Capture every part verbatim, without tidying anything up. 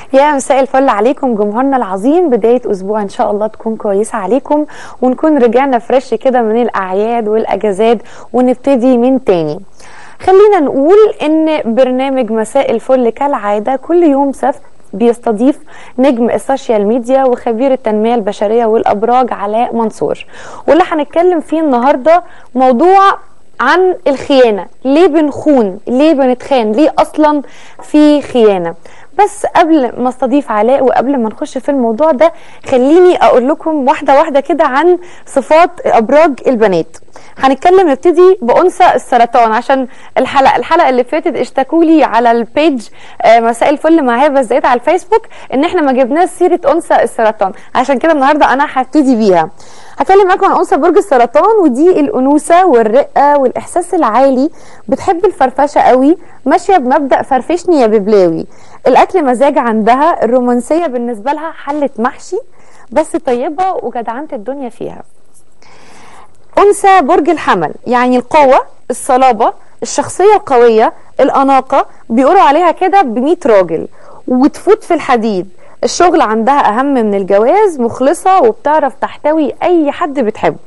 يا مساء الفل عليكم جمهورنا العظيم. بداية أسبوع إن شاء الله تكون كويسة عليكم، ونكون رجعنا فريش كده من الأعياد والأجازات ونبتدي من تاني. خلينا نقول إن برنامج مساء الفل كالعادة كل يوم سبت بيستضيف نجم السوشيال ميديا وخبير التنمية البشرية والأبراج علاء منصور، واللي هنتكلم فيه النهاردة موضوع عن الخيانة. ليه بنخون؟ ليه بنتخان؟ ليه أصلا في خيانة؟ بس قبل ما استضيف علاء وقبل ما نخش في الموضوع ده، خليني اقول لكم واحده واحده كده عن صفات ابراج البنات. هنتكلم نبتدي بانثى السرطان، عشان الحلقه الحلقه اللي فاتت اشتكوا لي على البيج مساء الفل مع هبه الزيت على الفيسبوك ان احنا ما جبناش سيره انثى السرطان، عشان كده النهارده انا هبتدي بيها. هتكلم معاكم عن انثى برج السرطان، ودي الانوثه والرقه والاحساس العالي، بتحب الفرفشه قوي، ماشيه بمبدا فرفشني يا ببلاوي. الاكل مزاج عندها، الرومانسيه بالنسبه لها حله محشي، بس طيبه وجدعنه الدنيا فيها. انثى برج الحمل، يعني القوه، الصلابه، الشخصيه القويه، الاناقه، بيقولوا عليها كده بمية راجل، وتفوت في الحديد. الشغل عندها اهم من الجواز، مخلصه وبتعرف تحتوي اي حد بتحبه.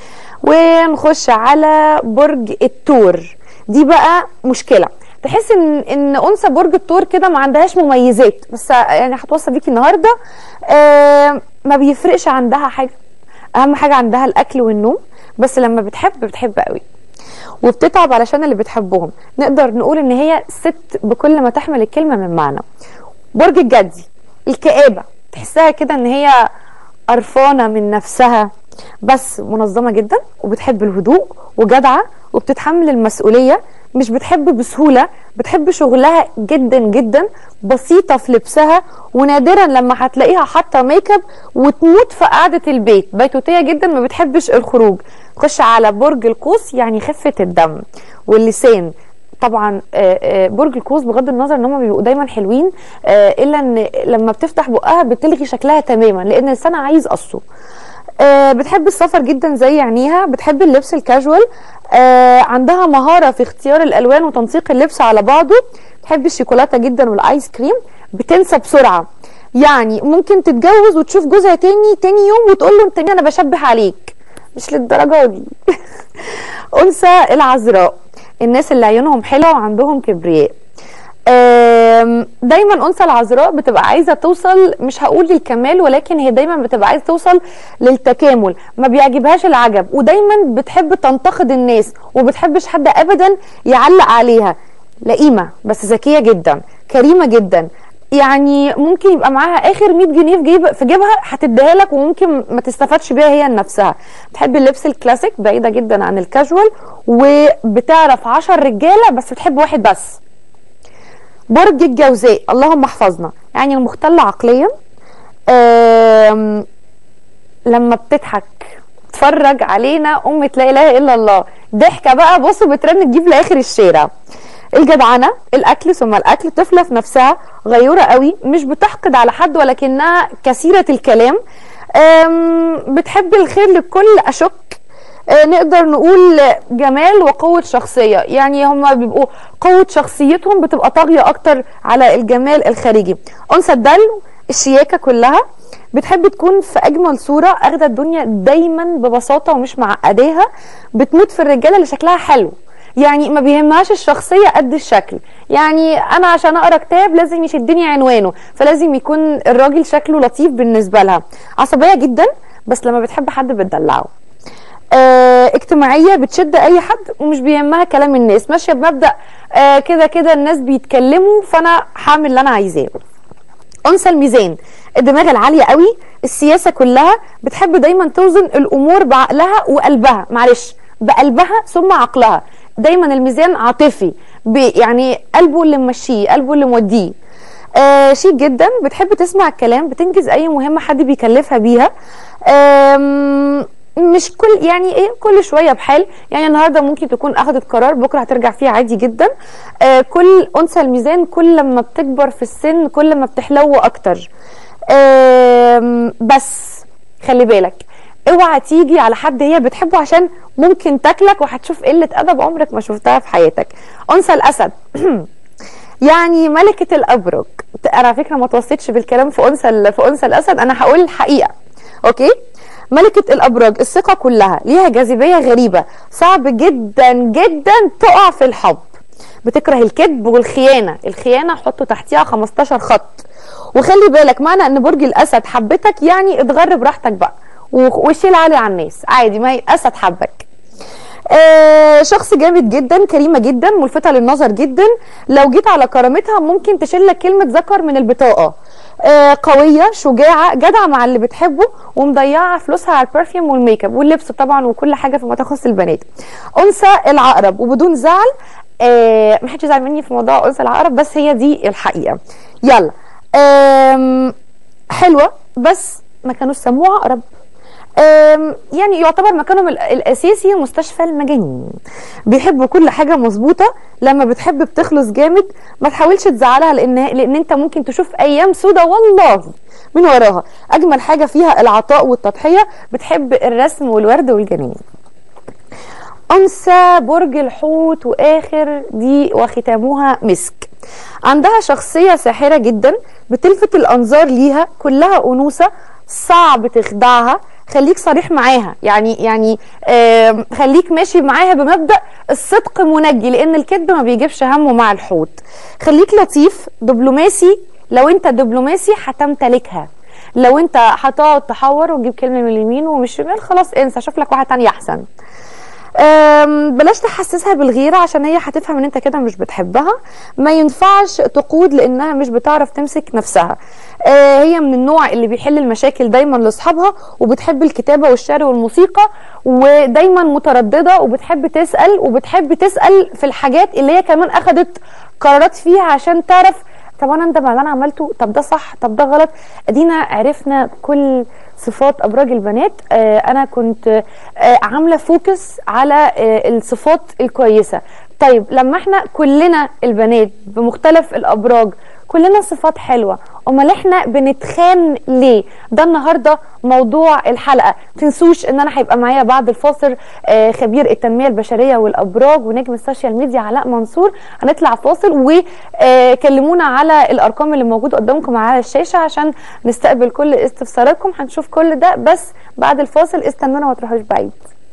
ونخش على برج الثور، دي بقى مشكله. تحس ان ان انثى برج الثور كده ما عندهاش مميزات، بس يعني هتوصل بيكي النهارده. آه ما بيفرقش عندها حاجه، اهم حاجه عندها الاكل والنوم، بس لما بتحب بتحب قوي وبتتعب علشان اللي بتحبهم. نقدر نقول ان هي ست بكل ما تحمل الكلمه من معنى. برج الجدي، الكآبه، تحسها كده ان هي قرفانه من نفسها، بس منظمه جدا وبتحب الهدوء وجدعه وبتتحمل المسؤوليه، مش بتحب بسهوله، بتحب شغلها جدا جدا، بسيطه في لبسها، ونادرا لما هتلاقيها حاطه ميك اب وتموت في قعده البيت، بيتوتيه جدا، ما بتحبش الخروج. خش على برج القوس، يعني خفه الدم واللسان. طبعا برج القوس بغض النظر ان هم بيبقوا دايما حلوين، الا ان لما بتفتح بقها بتلغي شكلها تماما، لان لسانها عايز قصه. بتحب السفر جدا زي عينيها، بتحب اللبس الكاجوال، عندها مهاره في اختيار الالوان وتنسيق اللبس على بعضه. بتحب الشوكولاته جدا والايس كريم، بتنسى بسرعه، يعني ممكن تتجوز وتشوف جوزها تاني تاني يوم وتقول له انت مين، انا بشبه عليك، مش للدرجه دي. انثى العذراء، الناس اللي عيونهم حلوه وعندهم كبرياء. دايما انثى العذراء بتبقى عايزه توصل، مش هقول للكمال، ولكن هي دايما بتبقى عايزه توصل للتكامل، ما بيعجبهاش العجب، ودايما بتحب تنتقد الناس وبتحبش حد ابدا يعلق عليها. لئيمه بس ذكيه جدا، كريمه جدا، يعني ممكن يبقى معاها اخر مية جنيه في جيب في جيبها هتديها لك، وممكن ما تستفادش بيها هي لنفسها. بتحب اللبس الكلاسيك، بعيده جدا عن الكاجوال، وبتعرف عشر رجاله بس بتحب واحد بس. برج الجوزاء، اللهم احفظنا، يعني المختل عقليا. لما بتضحك تفرج علينا أمة لا إله إلا الله، ضحكة بقى بصوا بترن تجيب لآخر الشارع. الجدعنة، الأكل ثم الأكل، طفلة في نفسها، غيورة قوي، مش بتحقد على حد ولكنها كثيرة الكلام. بتحب الخير للكل، أشك. آه نقدر نقول جمال وقوة شخصية، يعني هما بيبقوا قوة شخصيتهم بتبقى طاغية أكتر على الجمال الخارجي. أنثى الدلو، الشياكة كلها، بتحب تكون في أجمل صورة، أخدة الدنيا دايما ببساطة ومش معقداها. بتموت في الرجالة اللي شكلها حلو، يعني ما بيهمهاش الشخصية قد الشكل، يعني أنا عشان أقرأ كتاب لازم يشدني عنوانه، فلازم يكون الراجل شكله لطيف بالنسبة لها. عصبية جدا، بس لما بتحب حد بتدلعه. آه، اجتماعيه، بتشد اي حد ومش بيهمها كلام الناس، ماشيه بمبدا آه كده كده الناس بيتكلموا فانا هعمل اللي انا عايزاه. انثى الميزان، الدماغ العاليه قوي، السياسه كلها، بتحب دايما توزن الامور بعقلها وقلبها، معلش بقلبها ثم عقلها. دايما الميزان عاطفي، يعني قلبه اللي ممشيه، قلبه اللي موديه. آه شيك جدا، بتحب تسمع الكلام، بتنجز اي مهمه حد بيكلفها بيها. آه مش كل يعني ايه كل شويه بحال، يعني النهارده ممكن تكون اخذت قرار بكره هترجع فيه عادي جدا. آه كل انثى الميزان كل لما بتكبر في السن كل ما بتحلو اكتر. آه بس خلي بالك اوعى تيجي على حد هي بتحبه عشان ممكن تاكلك وهتشوف قله ادب عمرك ما شفتها في حياتك. انثى الاسد يعني ملكه الابرج، انا على فكره ما توصيتش بالكلام في انثى في انثى الاسد، انا هقول الحقيقه. اوكي. ملكة الابراج الثقة كلها، ليها جاذبية غريبة، صعب جدا جدا تقع في الحب. بتكره الكذب والخيانة، الخيانة حطوا تحتيها خمستاشر خط. وخلي بالك معنى ان برج الاسد حبتك يعني اتغر براحتك بقى وشيل عالي على الناس عادي، ما هي اسد حبك. آه شخص جامد جدا، كريمه جدا، ملفته للنظر جدا، لو جيت على كرامتها ممكن تشيل لك كلمه ذكر من البطاقه. آه قويه، شجاعه، جدعه مع اللي بتحبه، ومضيعه فلوسها على البرفيوم والميك اب واللبس طبعا وكل حاجه فيما تخص البنات. انثى العقرب، وبدون زعل آه ما حدش يزعل مني في موضوع انثى العقرب، بس هي دي الحقيقه. يلا. آه حلوه بس ما كانوش سموها عقرب. يعني يعتبر مكانهم الاساسي مستشفى المجانين. بيحبوا كل حاجه مظبوطه، لما بتحب بتخلص جامد، ما تحاولش تزعلها لان لان انت ممكن تشوف ايام سودة والله من وراها. اجمل حاجه فيها العطاء والتضحيه، بتحب الرسم والورد والجنين. انثى برج الحوت، واخر دي وختامها مسك. عندها شخصيه ساحره جدا، بتلفت الانظار ليها، كلها انوثه، صعب تخدعها. خليك صريح معاها، يعني يعني آه خليك ماشي معاها بمبدأ الصدق منجي، لان الكذب ما بيجيبش همه مع الحوت. خليك لطيف، دبلوماسي، لو انت دبلوماسي هتمتلكها. لو انت هتقعد تحور وتجيب كلمه من اليمين ومن الشمال خلاص انسى، شوف لك واحده تانية احسن. بلاش تحسسها بالغيره عشان هي هتفهم ان انت كده مش بتحبها. ما ينفعش تقود لانها مش بتعرف تمسك نفسها. هي من النوع اللي بيحل المشاكل دايما لاصحابها، وبتحب الكتابه والشعر والموسيقى، ودايما متردده، وبتحب تسال وبتحب تسال في الحاجات اللي هي كمان اخذت قرارات فيها عشان تعرف طب انا اندم على اللي انا عملته، طب ده صح، طب ده غلط. ادينا عرفنا كل صفات ابراج البنات. آه انا كنت آه عامله فوكس على آه الصفات الكويسه. طيب لما احنا كلنا البنات بمختلف الابراج كلنا صفات حلوه، امال احنا بنتخان ليه؟ ده النهارده موضوع الحلقه. تنسوش ان انا هيبقى معايا بعد الفاصل آه خبير التنميه البشريه والابراج ونجم السوشيال ميديا علاء منصور. هنطلع فاصل وكلمونا على الارقام اللي موجوده قدامكم على الشاشه عشان نستقبل كل استفساراتكم. هنشوف كل ده بس بعد الفاصل، استنونا ما تروحوش بعيد.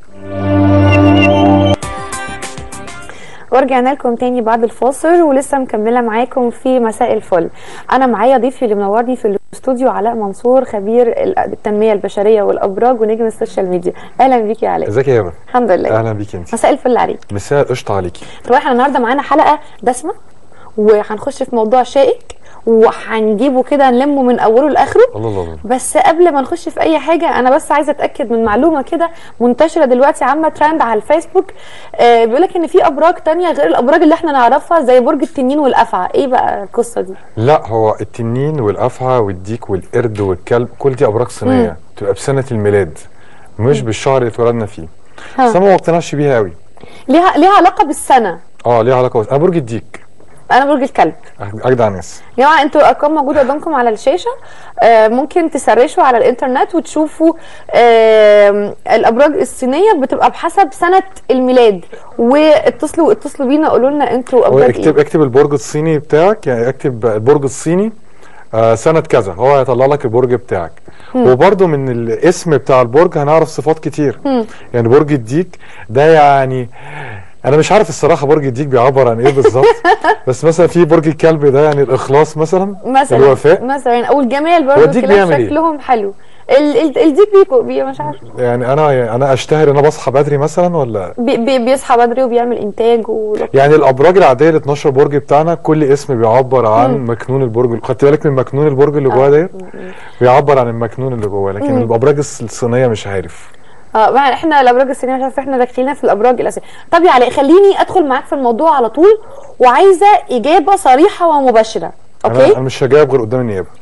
ورجعنا لكم تاني بعد الفاصل ولسه مكمله معاكم في مساء الفل. انا معايا ضيفي اللي منورني في الاستوديو علاء منصور، خبير التنميه البشريه والابراج ونجم السوشيال ميديا. اهلا بيكي يا علاء. ازيك يا يابا؟ الحمد لله. اهلا بيكي انت. مساء الفل عليك. مساء القشطه عليكي. طبعا احنا النهارده معانا حلقه دسمه وهنخش في موضوع شائك وهنجيبه كده نلمه من اوله لاخره. الله الله الله. بس قبل ما نخش في اي حاجه انا بس عايزه اتاكد من معلومه كده منتشره دلوقتي عامه ترند على الفيسبوك. آه بيقول لك ان في ابراج تانية غير الابراج اللي احنا نعرفها زي برج التنين والافعى. ايه بقى القصه دي؟ لا هو التنين والافعى والديك والقرد والكلب كل دي ابراج صينيه بتبقى بسنه الميلاد مش بالشهر اللي اتولدنا فيه. بس انا ما بقتنعش بيها قوي. ليها ليها علاقه بالسنه. اه ليها علاقه. انا برج الديك. انا برج الكلب. اجدع ناس يا جماعه. انتوا الارقام موجوده قدامكم على الشاشه. آه ممكن تسرشوا على الانترنت وتشوفوا آه الابراج الصينيه بتبقى بحسب سنه الميلاد. واتصلوا اتصلوا بينا قولوا لنا انتوا ابراج ايه. اكتب اكتب البرج الصيني بتاعك، يعني اكتب البرج الصيني آه سنه كذا، هو هيطلع لك البرج بتاعك. وبرده من الاسم بتاع البرج هنعرف صفات كتير. مم. يعني برج الديك ده يعني انا مش عارف الصراحه برج الديك بيعبر عن ايه بالظبط. بس مثلا في برج الكلب ده يعني الاخلاص مثلا، مثلا الوفاء مثلا، او الجمال برضه. الكلاب شكلهم إيه؟ حلو. الديك بيكو بي مش عارف يعني انا يعني انا اشتهر ان انا بصحى بدري مثلا ولا بي بي بيصحى بدري وبيعمل انتاج و... يعني الابراج العاديه ال اتناشر برج بتاعنا كل اسم بيعبر عن مم. مكنون البرج. خدت بالك من مكنون البرج اللي جواه ده بيعبر عن المكنون اللي جواه، لكن مم. الابراج الصينيه مش عارف. اه احنا الابراج الصينيه مش عارف، احنا داخلين في الابراج الاساسيه. طب يا علاء خليني ادخل معاك في الموضوع على طول وعايزه اجابه صريحه ومباشره. اوكي انا مش هجاوب غير قدام النيابه.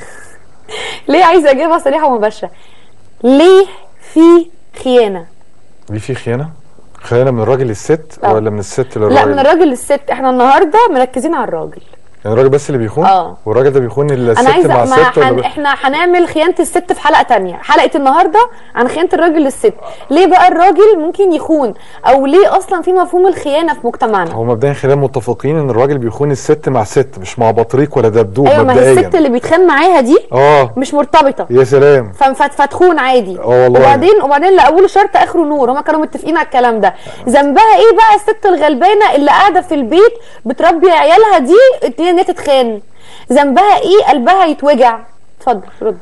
ليه عايزه اجابه صريحه ومباشره؟ ليه في خيانه؟ ليه في خيانه؟ خيانه من الراجل للست أوه. ولا من الست للراجل؟ لا من الراجل للست. احنا النهارده مركزين على الراجل. يعني الراجل بس اللي بيخون؟ اه والراجل ده بيخون الست انا عايزه مع ما الست حن... ولا؟ احنا هنعمل خيانه الست في حلقه تانية. حلقه النهارده عن خيانه الراجل للست. ليه بقى الراجل ممكن يخون، او ليه اصلا في مفهوم الخيانه في مجتمعنا؟ هو مبدئيا خلينا متفقين ان الراجل بيخون الست مع ست، مش مع بطريق ولا دبدوب. ايوه، ما هي مبدئيا الست اللي بيتخان معاها دي اه مش مرتبطه. يا سلام. فتخون عادي. اه والله. وبعدين وبعدين لا، اول شرط اخره نور. هما كانوا متفقين على الكلام ده. ذنبها ايه بقى الست الغلبانه اللي قاعده في البيت بتربي عيالها دي ان هي تتخان؟ ذنبها ايه؟ قلبها يتوجع. اتفضل رد.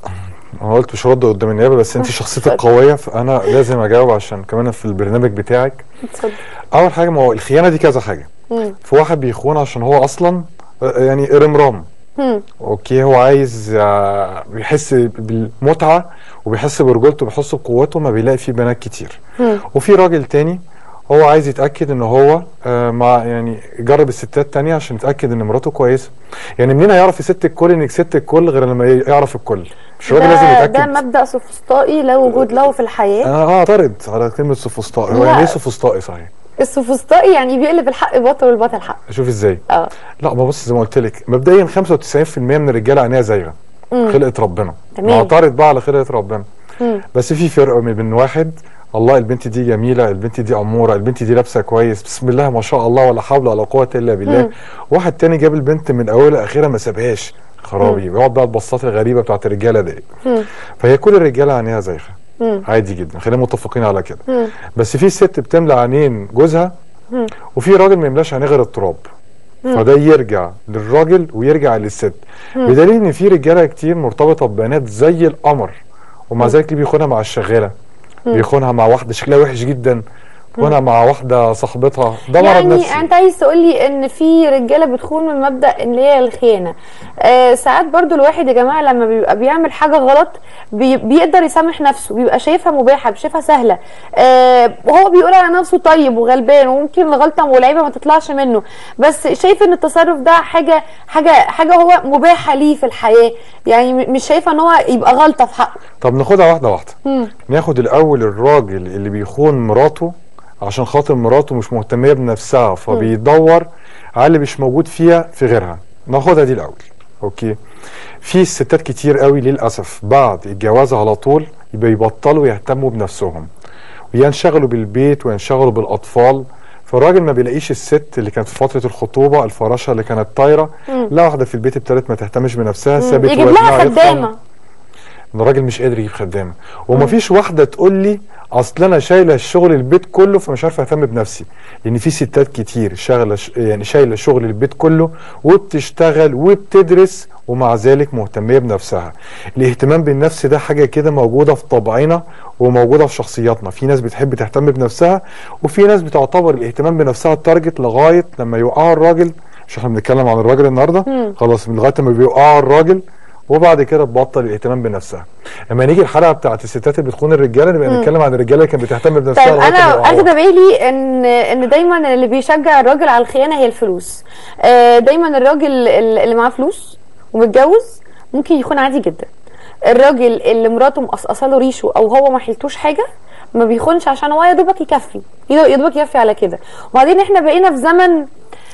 انا قلت مش هرد قدام النيابه، بس انت شخصيتك قويه فانا لازم اجاوب عشان كمان في البرنامج بتاعك. اتفضل. اول حاجه، ما هو الخيانه دي كذا حاجه. مم. في واحد بيخون عشان هو اصلا يعني رمرام. مم. اوكي، هو عايز آه، بيحس بالمتعه وبيحس برجولته وبيحس بقوته، ما بيلاقي فيه بنات كتير. مم. وفي راجل تاني هو عايز يتاكد ان هو آه مع يعني يجرب الستات تانية عشان يتاكد ان مراته كويسه. يعني منين هيعرف يست الكل انك ست الكل غير لما يعرف الكل؟ مش الراجل لازم يتاكد؟ ده مبدا سوفسطائي لا وجود له في الحياه. انا اعترض على كلمه سوفسطائي. هو يعني ايه سوفسطائي صحيح؟ السوفسطائي يعني بيقلب الحق باطل والباطل حق. شوف ازاي. اه لا ما بص، زي ما قلت لك مبدئيا خمسة وتسعين في المية من الرجاله عينيها زايغه. خلقه ربنا. تمام. معترض بقى على خلقه ربنا. مم. بس في فرق بين واحد الله البنت دي جميله، البنت دي اموره، البنت دي لابسه كويس، بسم الله ما شاء الله ولا حول ولا قوه الا بالله. مم. واحد تاني جاب البنت من اولها لاخرها ما سابهاش، خرابي، بيقعد بقى البصات الغريبه بتاعت الرجاله دي. مم. فهي كل الرجاله عينيها زايغه. عادي جدا، خلينا متفقين على كده. مم. بس في ست بتملى عينين جوزها، مم. وفي راجل ما يملاش عينيه غير التراب. مم. فده يرجع للراجل ويرجع للست. مم. بدليل ان في رجاله كتير مرتبطه ببنات زي القمر، ومع ذلك بيخونها مع الشغاله، بيخونها مع واحده شكلها وحش جدا، بيخونها مع واحده صاحبتها. ده مرض نفسي. يعني انت عايز تقول لي ان في رجاله بتخون من مبدا ان هي الخيانه. آه ساعات برضو الواحد يا جماعه لما بيبقى بيعمل حاجه غلط بي بيقدر يسامح نفسه، بيبقى شايفها مباحه، شايفها سهله. آه وهو بيقول على نفسه طيب وغلبان، وممكن الغلطه والعيبه ما تطلعش منه، بس شايف ان التصرف ده حاجه حاجه حاجه هو مباحه ليه في الحياه، يعني مش شايفه ان هو يبقى غلطه في حقه. طب ناخدها واحده واحده. مم. ناخد الاول الراجل اللي بيخون مراته عشان خاطر مراته مش مهتميه بنفسها فبيدور على اللي مش موجود فيها في غيرها. ناخدها دي الاول. اوكي. في ستات كتير قوي للاسف بعد الجواز على طول يبقى يبطلوا يهتموا بنفسهم وينشغلوا بالبيت وينشغلوا بالاطفال، فالراجل ما بيلاقيش الست اللي كانت في فتره الخطوبه الفراشه اللي كانت طايره، لا واحده في البيت ابتدت ما تهتمش بنفسها، سابت يجيب لها خدامه. الراجل مش قادر يجيب خدامه، ومفيش واحده تقول لي اصل انا شايله الشغل البيت كله فمش عارفه اهتم بنفسي، لان في ستات كتير شغله يعني شايله شغل البيت كله وبتشتغل وبتدرس ومع ذلك مهتميه بنفسها. الاهتمام بالنفس ده حاجه كده موجوده في طبعنا وموجوده في شخصياتنا. في ناس بتحب تهتم بنفسها، وفي ناس بتعتبر الاهتمام بنفسها التارجت لغايه لما يوقعوا الراجل. مش احنا بنتكلم عن الراجل النهارده؟ خلاص لغايه لما بيوقعوا الراجل وبعد كده تبطل الاهتمام بنفسها. لما نيجي الحلقه بتاعت الستات اللي بتخون الرجاله نبقى نتكلم عن الرجاله اللي كانت بتهتم بنفسها. طيب انا اخده بالي ان ان دايما اللي بيشجع الراجل على الخيانه هي الفلوس. دايما الراجل اللي معاه فلوس ومتجوز ممكن يخون عادي جدا. الراجل اللي مراته مقصقصه له ريشه او هو ما حيلتوش حاجه ما بيخونش عشان هو يا دوبك يكفي، يا دوبك يكفي على كده. وبعدين احنا بقينا في زمن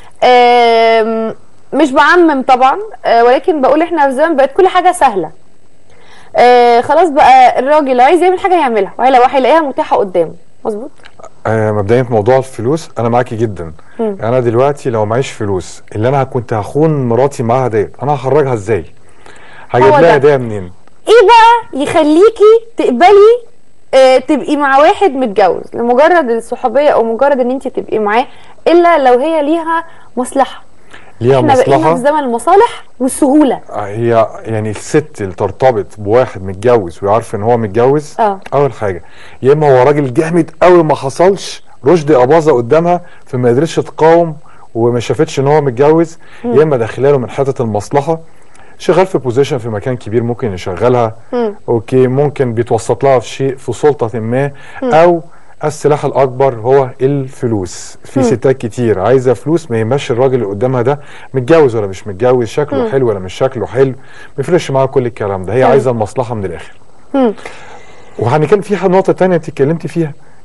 مش بعمم طبعا، آه ولكن بقول احنا في زمان بقت كل حاجه سهله. آه خلاص بقى الراجل عايز يعمل حاجه يعملها وهيلاقيها هيلاقيها متاحه قدامه. مظبوط. آه مبدئيا في موضوع الفلوس انا معاكي جدا. م. انا دلوقتي لو معيش فلوس اللي انا كنت هخون مراتي معاها ديت انا هخرجها ازاي؟ هجيب لها هديه منين؟ ايه بقى يخليكي تقبلي آه تبقي مع واحد متجوز لمجرد الصحوبيه او مجرد ان انت تبقي معاه الا لو هي ليها مصلحه؟ ليها احنا مصلحه. بقينا في زمن المصالح والسهوله. هي يعني الست اللي ترتبط بواحد متجوز ويعرف ان هو متجوز اه اول حاجه يا اما هو راجل جامد قوي ما حصلش رشدي اباظه قدامها فما قدرتش تقاوم وما شافتش ان هو متجوز، يا اما داخلاله من حته المصلحه، شغال في بوزيشن في مكان كبير ممكن يشغلها. م. اوكي ممكن بيتوسط لها في شيء في سلطه ما، م. او السلاح الاكبر هو الفلوس. في م. ستات كتير عايزه فلوس ما يهمش الراجل اللي قدامها ده متجوز ولا مش متجوز، شكله م. حلو ولا مش شكله حلو، ما يفرقش معاها كل الكلام ده، هي م. عايزه المصلحه من الاخر. م. وهنتكلم فيها نقطه ثانيه انت اتكلمتي فيها،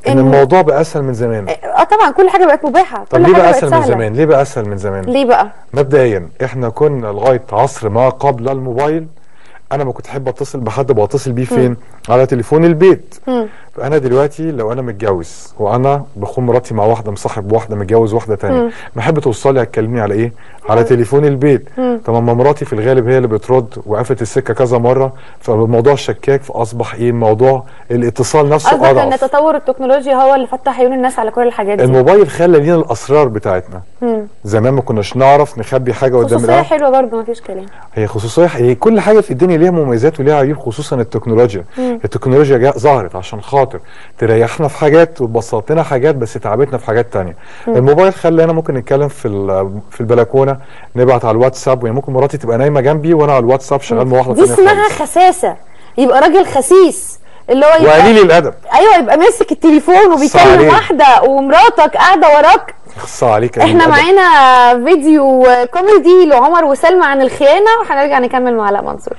ان الموضوع بقى اسهل من زمان. اه طبعا كل حاجه بقت مباحه. طب ليه بقى اسهل من زمان؟ ليه بقى اسهل من زمان؟ ليه بقى؟ مبدئيا احنا كنا لغايه عصر ما قبل الموبايل، انا ما كنت احب اتصل بحد بتصل بيه فين؟ على تليفون البيت. م. فانا دلوقتي لو انا متجوز وانا بخون مراتي مع واحده، مصاحب واحده، متجوز واحده ثانيه، بحب توصلي هتكلمني على ايه؟ على تليفون البيت. طب اما مراتي في الغالب هي اللي بترد وقفت السكه كذا مره، فالموضوع شكاك، فاصبح ايه الموضوع؟ الاتصال نفسه اضعف. قصدك ان تطور التكنولوجيا هو اللي فتح عيون الناس على كل الحاجات دي. الموبايل خلى لينا الاسرار بتاعتنا. م. زمان ما كناش نعرف نخبي حاجه قدام الناس. خصوصيه حلوه برضه ما فيش كلام. هي خصوصيه، هي كل حاجه في الدنيا ليها مميزات وليها عيوب، خصوصا التكنولوجيا. م. التكنولوجيا جاء ظهرت عشان خاطر تريحنا في حاجات وتبسط لنا حاجات، بس تعبتنا في حاجات تانية. م. الموبايل خلانا ممكن نتكلم في في البلكونه، نبعت على الواتساب، ويعني ممكن مراتي تبقى نايمه جنبي وانا على الواتساب شغال مع واحده ثانيه. دي اسمها خساسه، يبقى راجل خسيس اللي هو يبقى وقليل الادب. ايوه يبقى ماسك التليفون وبيكلم واحده ومراتك قاعده وراك. خص عليك. احنا معانا فيديو كوميدي لعمر وسلمى عن الخيانه، وهنرجع نكمل مع علاء منصور.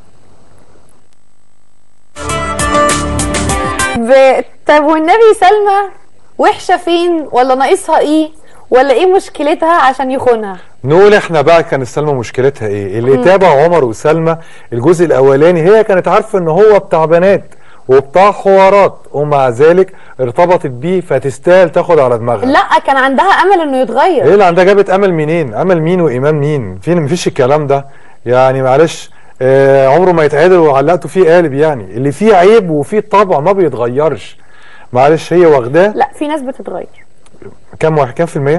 ب... طب والنبي سلمى وحشه فين؟ ولا ناقصها ايه؟ ولا ايه مشكلتها عشان يخونها؟ نقول احنا بقى كان سلمى مشكلتها ايه؟ اللي تابع عمر وسلمى الجزء الاولاني، هي كانت عارفه ان هو بتاع بنات وبتاع حوارات، ومع ذلك ارتبطت بيه، فتستاهل تاخد على دماغها. لا كان عندها امل انه يتغير. ايه اللي عندها؟ جابت امل منين؟ امل مين وايمان مين؟ فين؟ مفيش الكلام ده يعني، معلش. آه عمره ما يتعدل وعلقته فيه قالب، يعني اللي فيه عيب وفيه طبع ما بيتغيرش. معلش هي واخداه. لا في ناس بتتغير. كام واحد كام في المية؟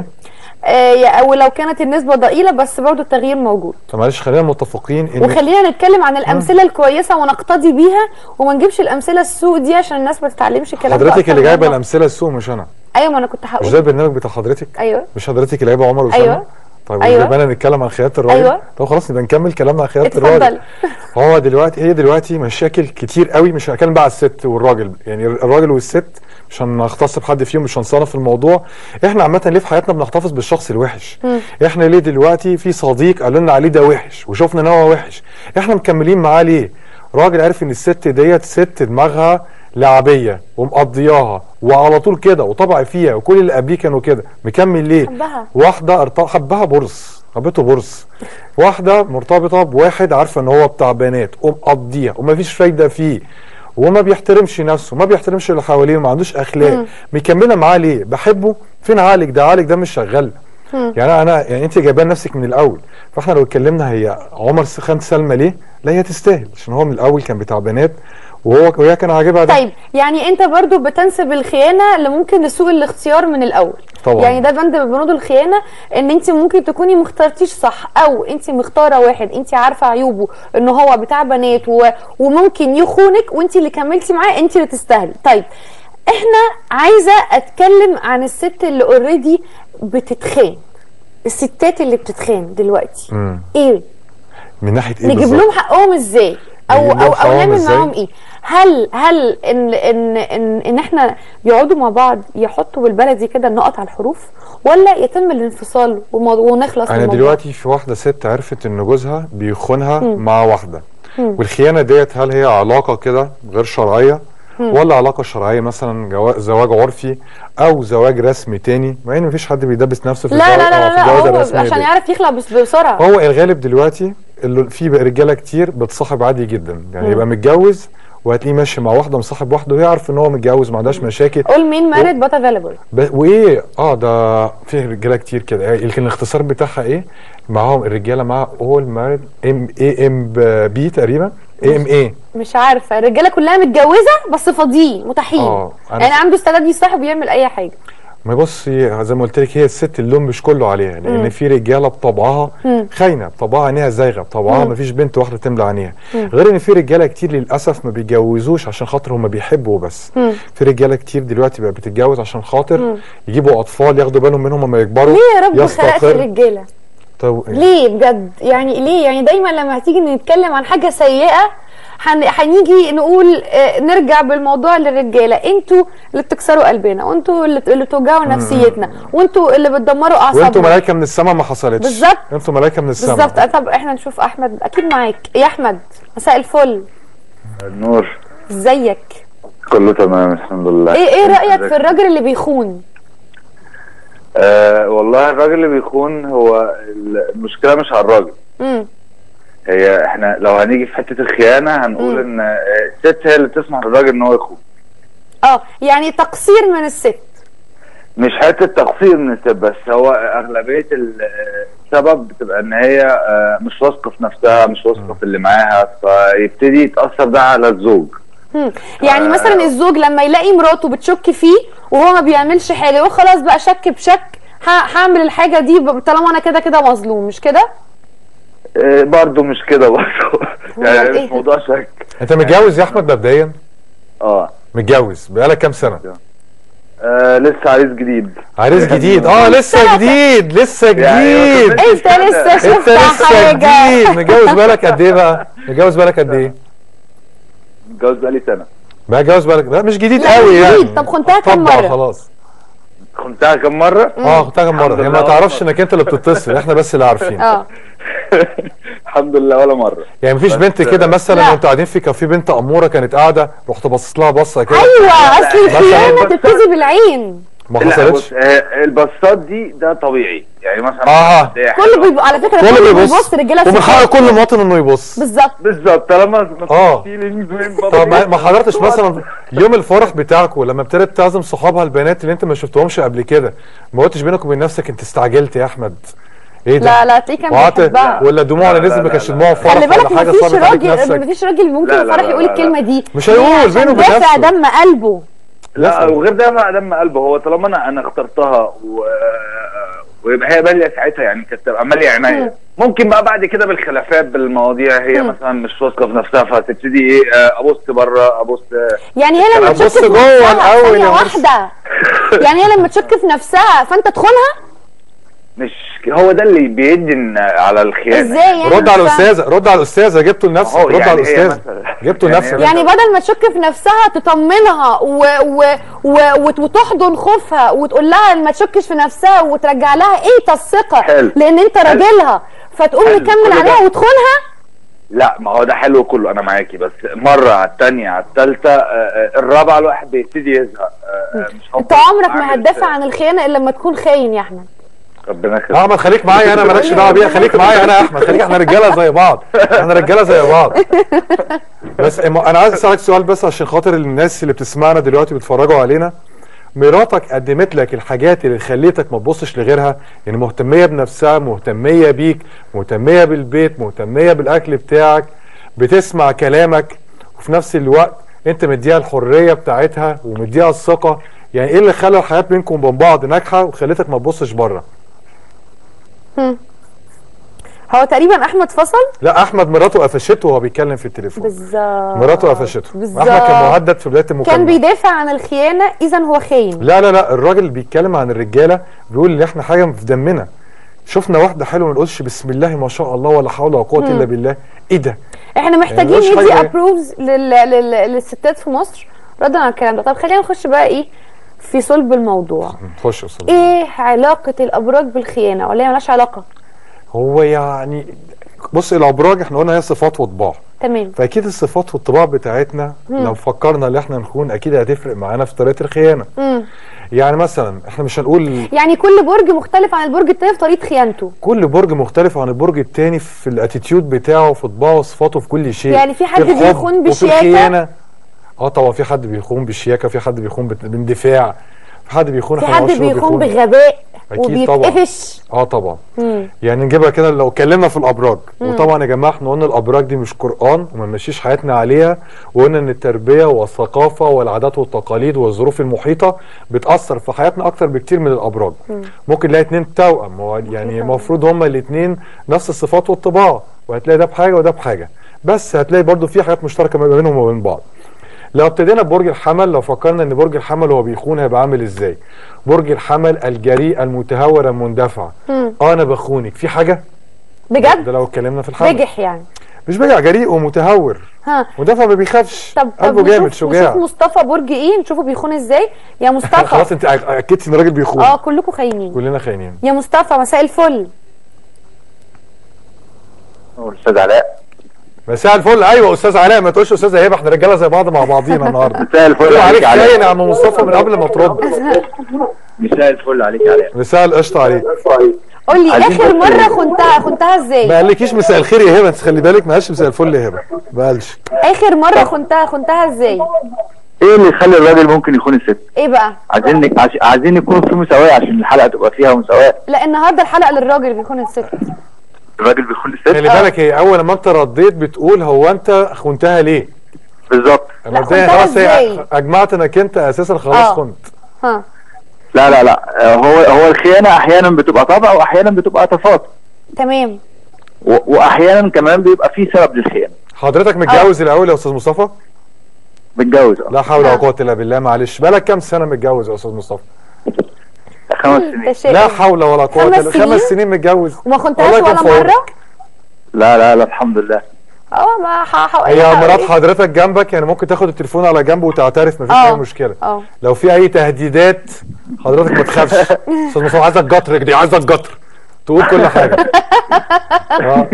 آه ولو كانت النسبه ضئيله بس برضه التغيير موجود. طب معلش خلينا متفقين ان وخلينا نتكلم عن الامثله م. الكويسه ونقتدي بيها، وما نجيبش الامثله السوء دي عشان الناس ما تتعلمش الكلام ده. حضرتك اللي جايبه الامثله السوء مش انا. ايوه ما انا كنت هقول. مش ده البرنامج بتاع حضرتك؟ ايوه. مش حضرتك اللي جايبه عمر وسلمى؟ ايوه. طيب أيوة. يبقى نتكلم عن خيانه الراجل. أيوة. طب خلاص نبقى نكمل كلامنا عن خيانه الراجل. اتفضل. هو دلوقتي هي دلوقتي مشاكل كتير قوي، مش هنتكلم بقى على الست والراجل، يعني الراجل والست مش هنختص بحد فيهم، مش هنصنف الموضوع. احنا عامه ليه في حياتنا بنحتفظ بالشخص الوحش؟ م. احنا ليه دلوقتي في صديق قال لنا عليه ده وحش وشفنا ان هو وحش، احنا مكملين معاه ليه؟ راجل عارف ان الست ديت ست دماغها لعبيه ومقضياها وعلى طول كده وطبع فيها، وكل اللي قبليه كانوا كده، مكمل ليه؟ حبها. واحده ارتبط حبها برص، حبته برص. واحده مرتبطه بواحد عارفه ان هو بتاع بنات ومقضيها ومفيش فايده فيه، وما بيحترمش نفسه، ما بيحترمش اللي حواليه، وما عندوش اخلاق، مكمله معاه ليه؟ بحبه. فين عقلك ده؟ عقلك ده مش شغال. يعني انا يعني انت جايبه نفسك من الاول، فاحنا لو اتكلمنا هي عمر خان سلمى ليه؟ لا هي تستاهل، عشان هو من الاول كان بتاع بنات وهو وهي كان عاجبها ده. طيب يعني انت برضو بتنسب الخيانه لممكن لسوء الاختيار من الاول. طبعا. يعني ده بند من بنود الخيانه، ان انت ممكن تكوني ما اخترتيش صح، او انت مختاره واحد انت عارفه عيوبه ان هو بتاع بنات و... وممكن يخونك، وانت اللي كملتي معاه، انت اللي تستاهلي. طيب احنا عايزه اتكلم عن الست اللي اوريدي بتتخان، الستات اللي بتتخان دلوقتي. مم. ايه من ناحيه ايه نجيب بالظبط؟ لهم حقهم ازاي؟ او او او نعمل معاهم ايه؟ هل هل ان ان ان ان احنا يقعدوا مع بعض يحطوا بالبلدي كده النقط على الحروف، ولا يتم الانفصال ونخلص انا الموضوع؟ دلوقتي في واحده ست عرفت ان جوزها بيخونها مع واحده، مم. والخيانه ديت هل هي علاقه كده غير شرعيه، مم. ولا علاقه شرعيه مثلا زواج عرفي او زواج رسمي تاني، مع ان مفيش حد بيدبس نفسه في لا الزواج لا لا, لا, لا الرسمي عشان يعرف يخلع بسرعه. هو الغالب دلوقتي اللي في رجاله كتير بتصاحب عادي جدا، يعني يبقى متجوز وهتلاقيه ماشي مع واحده مصاحب واحده وهي عارف ان هو متجوز ما عندهاش مشاكل. قول مين مارد بات افيلبل وايه اه ده في رجاله كتير كده، يمكن الاختصار بتاعها ايه؟ معاهم الرجاله مع اول مارد ام اي ام بي تقريبا، اي ام اي مش عارفه. الرجاله كلها متجوزه بس فاضيين متاحين، اه يعني عنده استعداد يصاحب ويعمل اي حاجه. ما بصي زي ما قلت لك هي الست اللوم مش كله عليها، لان مم. في رجاله بطبعها خاينه، بطبعها عينيها زايغه، بطبعها ما فيش بنت واحده تملى عينيها، غير ان في رجاله كتير للاسف ما بيتجوزوش عشان خاطر هم بيحبوا بس. مم. في رجاله كتير دلوقتي بقى بتتجوز عشان خاطر مم. يجيبوا اطفال ياخدوا بالهم منهم لما يكبروا. ليه يا رب خلقت الرجاله؟ طب ليه بجد؟ يعني ليه؟ يعني دايما لما هتيجي نتكلم عن حاجه سيئه هنيجي نقول اه نرجع بالموضوع للرجاله، انتوا اللي بتكسروا قلبنا، وانتوا اللي, اللي بتوجعوا نفسيتنا، وانتوا اللي بتدمروا اعصابنا، وانتوا ملائكه من السماء ما حصلتش. بالظبط انتوا ملائكه من السماء بالظبط. طب احنا نشوف احمد، اكيد معاك يا احمد. مساء الفل. النور. ازيك؟ كله تمام الحمد لله. ايه ايه رايك في الراجل اللي بيخون؟ آه والله الراجل اللي بيخون هو المشكله مش على الراجل. امم هي احنا لو هنيجي في حته الخيانه هنقول مم. ان الست هي اللي تسمح للراجل ان هو يخون. اه يعني تقصير من الست. مش حته تقصير من الست، بس هو اغلبيه السبب بتبقى ان هي مش واثقه في نفسها، مش واثقه في اللي معاها، فيبتدي يتاثر ده على الزوج. مم. يعني آه. مثلا الزوج لما يلاقي مراته بتشك فيه وهو ما بيعملش حاجه يقول خلاص بقى شك بشك هعمل الحاجه دي طالما انا كده كده مظلوم، مش كده؟ آه برضه مش كده برضه يعني مش إيه؟ موضوع شك. انت متجوز يا احمد مبدئيا؟ اه متجوز بقالك كام سنه؟ آه لسه عريس جديد. عريس جديد؟ اه لسه جديد لسه جديد. انت لسه انت شفت لسه حاجه. جديد. متجوز بقالك قد ايه بقى؟ متجوز بالك قد ايه؟ متجوز بقالي سنه. بقى جوز بالك ده مش جديد لا قوي مش يعني. جديد. طب خنتها كام طبعا مره؟ خلاص. خنتها كام مره؟ اه خنتها كام مره؟ الحمد هي ما لله تعرفش والله. انك انت اللي بتتصل، احنا بس اللي عارفين. اه الحمد لله ولا مره. يعني مفيش بس- بنت كده مثلا لا. وانتوا قاعدين في كافيه بنت اموره كانت قاعده رحت باصص لها بصه كده؟ ايوه اصل الخيانه مثلاً- تبتدي بالعين. ما لا حصلتش؟ بص آه، البصات دي ده طبيعي يعني مثلا. آه. ده كله حلوة. بيبقى على فكره كله بيبص رجاله ومن حق وستات. كل مواطن انه يبص. بالظبط. بالظبط طالما ما آه. في اليمين وين بابا. طب ما ما حضرتش مثلا يوم الفرح بتاعكم لما ابتدت تعزم صحابها البنات اللي انت ما شفتهمش قبل كده، ما قلتش بينك وبين نفسك انت استعجلت يا احمد؟ ايه ده؟ لا لا تلاقيه كان وقعدت- بيحبها. ولا الدموع لا، اللي نزل لا، ما كانش لا، دموع لا. فرح خلي بالك ولا حاجه مفيش صابت عليك راجل نفسك؟ مفيش راجل ممكن لا، لا، الفرح لا، يقول لا، لا. الكلمه دي. مش هيقول عشان بينه وبين دافع نفسه. دم قلبه. لا وغير ده ما دم قلبه، هو طالما انا انا اخترتها و... ويبقى هي باليه ساعتها يعني كانت تبقى ماليه عينيا. ممكن بقى بعد كده بالخلافات بالمواضيع هي مم. مثلا مش واثقه في نفسها فتبتدي ايه آه، ابص بره ابص آه، يعني هي لما أنا تشك بص في جوه نفسها الأول ثانيه يا مرسي. واحده، يعني هي لما تشك في نفسها فانت تخونها مش هو ده اللي بيدي إن- على الخيانه. ازاي يعني؟ رد على مش فاهمة. الاستاذه، رد على الاستاذه، جبته لنفسك، أهو رد على يعني هي الاستاذه، مثلا- جبته يعني لنفسك. هي يعني بدل ما تشك في نفسها تطمنها و... و... و... وت- وتحضن خوفها وتقول لها ما تشكش في نفسها وترجع لها ايه الثقه حلو. لان انت حلو. راجلها فتقوم حلو. مكمل كل ده- عليها وتخونها. لا ما هو ده حلو كله انا معاكي، بس مره على الثانيه على الثالثه الرابعه الواحد بيبتدي يزهق. آه، آه، مش انت هفضل عمرك ما أعمل- هتدافع عن الخيانه الا لما تكون خاين يا احمد. ربنا يخليك. اه احمد خليك معايا انا، مالكش دعوه بيها، خليك معايا انا يا احمد، خليك، احنا رجاله زي بعض، احنا رجاله زي بعض. بس اما- انا عايز اسالك سؤال بس عشان خاطر الناس اللي بتسمعنا دلوقتي بيتفرجوا علينا. مراتك قدمت لك الحاجات اللي خليتك ما تبصش لغيرها؟ يعني مهتميه بنفسها، مهتميه بيك، مهتميه بالبيت، مهتميه بالاكل بتاعك، بتسمع كلامك، وفي نفس الوقت انت مديها الحريه بتاعتها ومديها الثقه. يعني ايه اللي خلى الحياه بينكم وبين بعض ناجحه وخليتك ما تبصش بره؟ هو تقريبا احمد فصل. لا احمد مراته قفشته وهو بيتكلم في التليفون. بالظبط. مراته قفشته. بالظبط. احمد كان مهدد في بدايه المكالمه. كان بيدافع عن الخيانه اذا هو خاين. لا لا لا الراجل اللي بيتكلم عن الرجاله بيقول ان احنا حاجه في دمنا. شفنا واحده حلوه ما نقولش بسم الله ما شاء الله ولا حول ولا قوه الا بالله. ايه ده؟ احنا محتاجين ملوش ندي حاجة. ابروفز لل... لل... للستات في مصر ردا على الكلام ده. طب خلينا نخش بقى ايه في صلب الموضوع. خش يا استاذ. ايه علاقه الابراج بالخيانه ولا هي مالهاش علاقه؟ هو يعني بص الابراج احنا قلنا هي صفات وطباع، تمام. فاكيد الصفات والطباع بتاعتنا لو فكرنا ان احنا نخون اكيد هتفرق معانا في طريقه الخيانه. مم. يعني مثلا احنا مش هنقول يعني كل برج مختلف عن البرج التاني في طريقه خيانته. كل برج مختلف عن البرج التاني في الاتيتيود بتاعه وفي طباعه وصفاته في كل شيء. يعني في حد الحب بيخون وفي بشياكة؟ الخيانة. اه طبعا في حد بيخون بالشياكه، في حد بيخون بت- باندفاع، في حد بيخون في احنا حد معرفش هو بيخون بغباء أكيد طبعا. وبيتقفش. اه طبعا. مم. يعني نجيبها كده لو اتكلمنا في الابراج، وطبعا يا جماعه احنا قلنا الابراج دي مش قران وما نمشيش حياتنا عليها، وقلنا ان التربيه والثقافه والعادات والتقاليد والظروف المحيطه بتاثر في حياتنا اكتر بكتير من الابراج. ممكن نلاقي اتنين توأم، هو يعني المفروض هما الاتنين نفس الصفات والطباع، وهتلاقي ده بحاجه وده بحاجه، بس هتلاقي برضو في حاجات مشتركه ما بينهم وما بين بعض. لو ابتدينا ببرج الحمل، لو فكرنا ان برج الحمل هو بيخون هيبقى عامل ازاي؟ برج الحمل الجريء المتهور المندفع. اه انا بخونك في حاجه؟ بجد؟ ده لو اتكلمنا في الحمل. بجح يعني. مش بجح، جريء ومتهور. ها. مدافع ما بيخافش. طب قلبه طب جامد نشوف شجاع. نشوف مصطفى برج ايه، نشوفه بيخون ازاي يا مصطفى. خلاص انت اكدتي ان الراجل بيخون. اه كلكم خاينين. كلنا خاينين. يا مصطفى مساء الفل. استاذ علاء. مساء الفل. ايوه استاذ علاء، ما تقولش استاذ هبه، احنا رجاله زي بعض مع بعضينا النهارده. مساء الفل عليك عليك خاين يا عم مصطفى من قبل ما ترد. مساء الفل عليك يا علاء. مساء القشطه عليك. قول لي اخر مره خنتها خنتها ازاي؟ ما قالكيش مساء الخير يا هبه، انت خلي بالك، ما قالش مساء الفل يا هبه، ما قالش. اخر مره خنتها خنتها ازاي؟ ايه اللي يخلي الراجل ممكن يخون الست؟ ايه بقى؟ عايزين عايزين يكون في مساواه عشان الحلقه تبقى فيها مساواه. لا النهارده الحلقه للراجل بيخون الست. الراجل بيخون الست؟ خلي بالك، هي اول ما انت رديت بتقول هو انت خنتها ليه؟ بالظبط. انا خنتها خلاص ازاي؟ اجمعت انك انت اساسا خلاص آه. خنت. ها لا لا لا، هو هو الخيانه احيانا بتبقى طبع واحيانا بتبقى تفاصيل. تمام. و- واحيانا كمان بيبقى في سبب للخيانه. حضرتك متجوز الاول يا استاذ مصطفى؟ متجوز اه. لا حول ولا آه. قوه الا بالله. معلش، بقالك كام سنه متجوز يا استاذ مصطفى؟ خمس ده سنين. شيء. لا حول ولا قوه خمس الا سنين؟ خمس سنين متجوز. وما خنتهاش الله يكون ولا في مره؟ عونك. لا لا لا الحمد لله. اه ما ح- ح- هي ح- مرات إيه؟ حضرتك جنبك، يعني ممكن تاخد التليفون على جنب وتعترف، مفيش آه. اي مشكله. اه لو في اي تهديدات حضرتك ما تخافش. استاذ مصطفى عايزك جطر دي، عايزك جطر تقول كل حاجه. اه.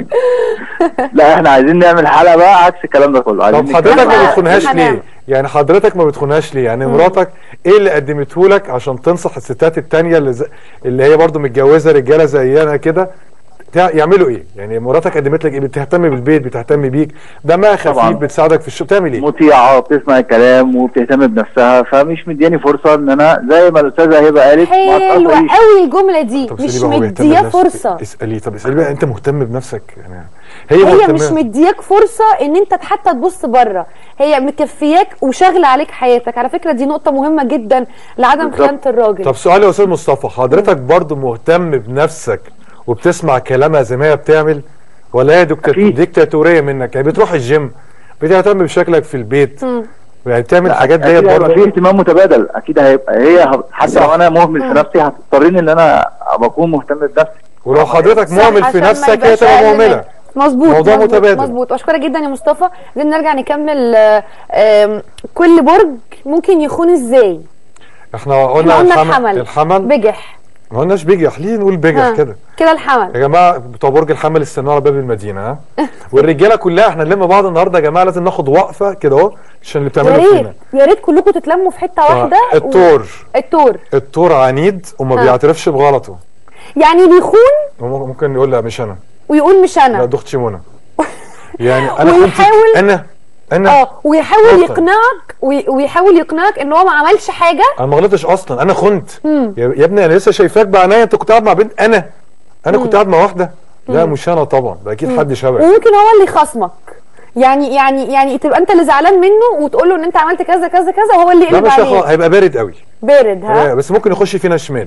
لا احنا عايزين نعمل حلقه بقى عكس الكلام ده كله. عايزين طب حضرتك نتكلم- ما بتخونهاش هنعمل. ليه؟ يعني حضرتك ما بتخونهاش ليه؟ يعني مراتك ايه اللي قدمته لك عشان تنصح الستات التانية اللي زي اللي هي برضو متجوزه رجاله زينا كده تع- يعملوا ايه؟ يعني مراتك قدمت لك ايه؟ بتهتم بالبيت، بتهتم بيك، دمها خفيف، طبعاً. بتساعدك في الشغل، بتعمل ايه؟ مطيعه وبتسمع الكلام وبتهتم بنفسها، فمش مدياني فرصه ان انا زي ما الاستاذه هبه قالت ما حلوه تقطعيش. قوي الجمله دي، طب مش اسألي بقى هو بيهتم مديه بنفسه؟ فرصه. اساليه. طب اساليه بقى، انت مهتم بنفسك؟ يعني هي هي مهتمة. مش مدياك فرصه ان انت حتى تبص بره، هي مكفياك وشاغله عليك حياتك. على فكره دي نقطه مهمه جدا لعدم بالظبط. خيانه الراجل. طب سؤال يا استاذ مصطفى، حضرتك برضو مهتم بنفسك وبتسمع كلامها زي ما هي بتعمل، ولا هي دكتات- أكيد. ديكتاتوريه منك؟ يعني بتروح الجيم، بتهتم بشكلك في البيت، مم. يعني بتعمل لا، حاجات أكيد ديت هيبقى في برضه. اهتمام متبادل. اكيد هيبقى هي ه- حتى صح. لو انا مهمل في نفسي هتضطرني ان انا ابقى اكون مهتم بنفسي. ولو حضرتك صح، مهمل في عشان ما نفسك هي يبقاش تبقى أقل مهمله. منك. مظبوط موضوع مظبوط متبادل. مظبوط. اشكرك جدا يا مصطفى. عايزين نرجع نكمل. آه، آم، كل برج ممكن يخون ازاي؟ احنا احنا قلنا قلنا الحمل الحمل الحمل بجح. ما قلناش بيجح، ليه نقول بيجح ها، كده؟ كده الحمل. يا جماعه بتوع برج الحمل استنوا على باب المدينه، ها. والرجاله كلها احنا نلم بعض النهارده يا جماعه، لازم ناخد وقفه كده اهو عشان اللي يا بتعمله ريت فينا. يا ريت كلكم تتلموا في حته واحده. و- الثور التور الثور عنيد وما ها. بيعترفش بغلطه. يعني بيخون ممكن يقول لا مش انا، ويقول مش لا انا. دي اختي منى. يعني انا كنت ويحاول- انا انا اه ويحاول غلطة. يقنعك وي- ويحاول يقنعك ان هو ما عملش حاجه. انا ما غلطتش اصلا، انا خنت. مم. يا يا ابني انا لسه شايفاك بعناية، انت كنت قاعد مع بنت. انا انا كنت قاعد مع واحده. لا مش انا طبعا، ده اكيد حد شبهي. وممكن هو اللي يخصمك، يعني يعني يعني تبقى انت اللي زعلان منه وتقول له ان انت عملت كذا كذا كذا وهو اللي لا يقلب مش عليك. هيخ- هيبقى بارد قوي. بارد ها. آه، بس ممكن يخش فينا شمال.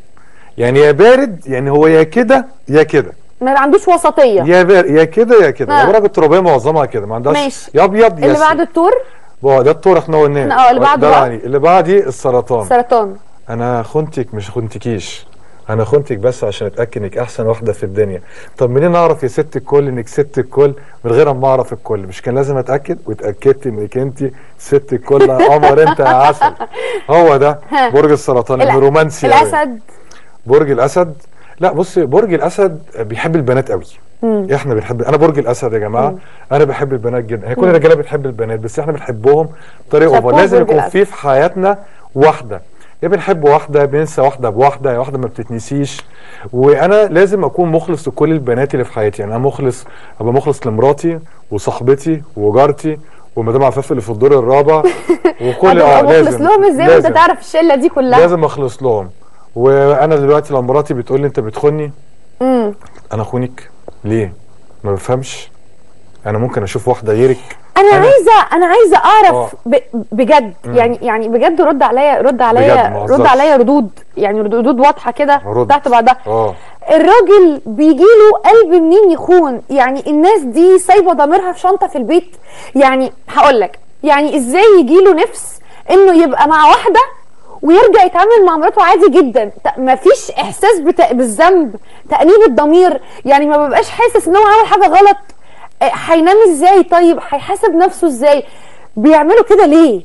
يعني يا بارد، يعني هو يا كده يا كده، ما عندوش وسطيه. يا بارد يا كده يا كده. آه. الدرجه الترابيه معظمها كده، ما عندهاش ماشي. يا ابيض يا اللي اسود. بعد التور بقى ده الطور احنا قلناه. احنا- اه، اللي بعده ده بقى؟ يعني اللي بعدي السرطان. سرطان. انا خنتك مش خنتكيش، انا خنتك بس عشان اتاكد انك احسن واحده في الدنيا. طب منين اعرف يا ست الكل انك ست الكل من غير ما اعرف الكل؟ مش كان لازم اتاكد؟ واتاكدت انك انت ست الكل يا قمر انت يا عسل. هو ده برج السرطان الأ- الرومانسي أوي. الاسد. برج الاسد، لا بص، برج الاسد بيحب البنات قوي. احنا بنحب، انا برج الاسد يا جماعه. انا بحب البنات جدا، هي كل الرجاله بتحب البنات بس احنا بنحبهم بطريقه شابوه اوفر. لازم برج يكون الأسد. في في حياتنا واحده، يا بنحب واحده بننسى واحده بواحده، يا واحده ما بتتنسيش. وانا لازم اكون مخلص لكل البنات اللي في حياتي. يعني انا مخلص، ابقى مخلص لمراتي وصاحبتي وجارتي ومدام عفاف اللي في الدور الرابع وكل هتبقى اه مخلص لازم لهم ازاي وانت لازم. تعرف الشله دي كلها؟ لازم اخلص لهم. وانا دلوقتي لو مراتي بتقول لي انت بتخوني، امم انا اخونك ليه؟ ما بفهمش. انا ممكن اشوف واحده غيرك. انا, أنا- عايزه انا عايزه اعرف آه. ب... بجد يعني يعني بجد رد عليا رد بجد، عليا ما رد أهزرش. عليا ردود، يعني ردود واضحه كده رد. تحت بعضها. اه الراجل بيجيله قلب منين يخون؟ يعني الناس دي سايبه ضميرها في شنطه في البيت. يعني هقول لك، يعني ازاي يجيله نفس انه يبقى مع واحده ويرجع يتعامل مع مراته عادي جدا؟ ت- مفيش احساس بت... بالذنب، تأنيب الضمير، يعني ما ببقاش حاسس ان هو عمل حاجه غلط. آه، هينام ازاي؟ طيب هيحاسب نفسه ازاي؟ بيعملوا كده ليه؟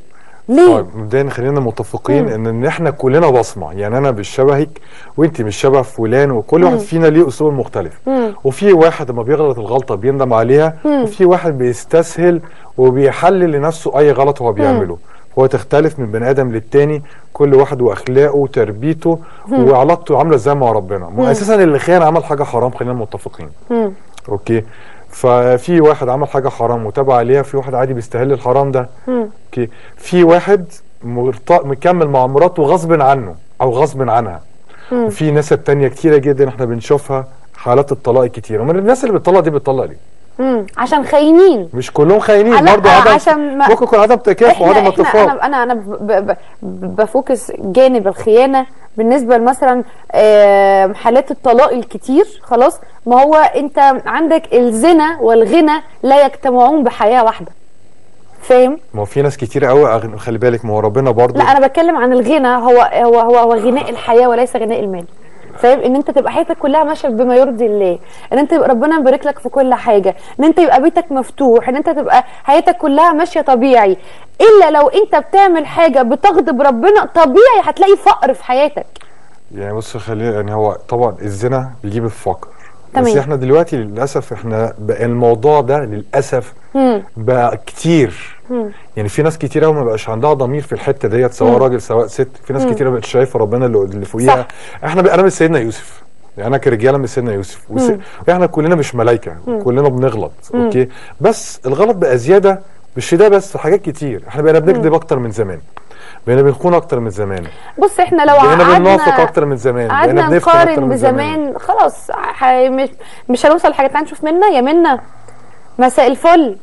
ليه؟ طيب مبدئيا خلينا متفقين ان ان احنا كلنا بصمه، يعني انا مش شبهك وانت مش شبه فلان، وكل واحد فينا ليه اسلوب مختلف. مم. وفي واحد لما بيغلط الغلطه بيندم عليها، مم. وفي واحد بيستسهل وبيحلل لنفسه اي غلط هو بيعمله. هو تختلف من بني ادم للتاني، كل واحد واخلاقه وتربيته وعلاقته عامله ازاي مع ربنا. مو اساسا اللي خان عمل حاجه حرام، خلينا متفقين. مم. اوكي، ففي واحد عمل حاجه حرام وتابع عليها، في واحد عادي بيستهل الحرام ده. مم. اوكي، في واحد مرت... مكمل مع مراته غصب عنه او غصب عنها. مم. وفي ناس تانية كتيره جدا احنا بنشوفها حالات الطلاق كتير، ومن الناس اللي بتطلق دي بتطلق ليه؟ امم عشان خاينين. مش كلهم خاينين، لا، برضه عدم عشان ما- ممكن يكون عدم تكافؤ وعدم احنا اتفاق. انا انا انا ب- ب- ب- بفوكس جانب الخيانه بالنسبه لمثلا آه، حالات الطلاق الكتير. خلاص، ما هو انت عندك الزنا والغنى لا يجتمعون بحياه واحده، فاهم؟ ما هو في ناس كتير قوي أغن... خلي بالك، ما هو ربنا برضه. لا، انا بتكلم عن الغنى، هو هو هو, هو غناء الحياه وليس غناء المال. فاهم؟ ان انت تبقى حياتك كلها ماشيه بما يرضي الله، ان انت يبقى ربنا مبارك لك في كل حاجه، ان انت يبقى بيتك مفتوح، ان انت تبقى حياتك كلها ماشيه طبيعي. الا لو انت بتعمل حاجه بتغضب ربنا، طبيعي هتلاقي فقر في حياتك. يعني بص، خلينا يعني هو طبعا الزنا بيجيب الفقر، بس تمام. احنا دلوقتي للاسف احنا بقى الموضوع ده للاسف مم. بقى كتير. مم. يعني في ناس كتير قوي ما بقاش عندها ضمير في الحته ديت، سواء مم. راجل سواء ست. في ناس مم. كتير بقت شايفه ربنا اللي اللي فوقيها. صح. احنا بقى انا من سيدنا يوسف، يعني انا كرجاله من سيدنا يوسف، وس... احنا كلنا مش ملايكه، كلنا بنغلط. اوكي، بس الغلط بقى زياده، مش ده بس، حاجات كتير. احنا بقينا بنكذب اكتر من زمان، بقينا بنخون اكتر من زمان، بص، احنا لو بقينا بننافق قعدنا اكتر من زمان، بقينا قعدنا بنفتن اكتر نقارن من زمان. بزمان خلاص ح... مش مش هنوصل لحاجه. تعالى نشوف منا. يا منا، مساء الفل.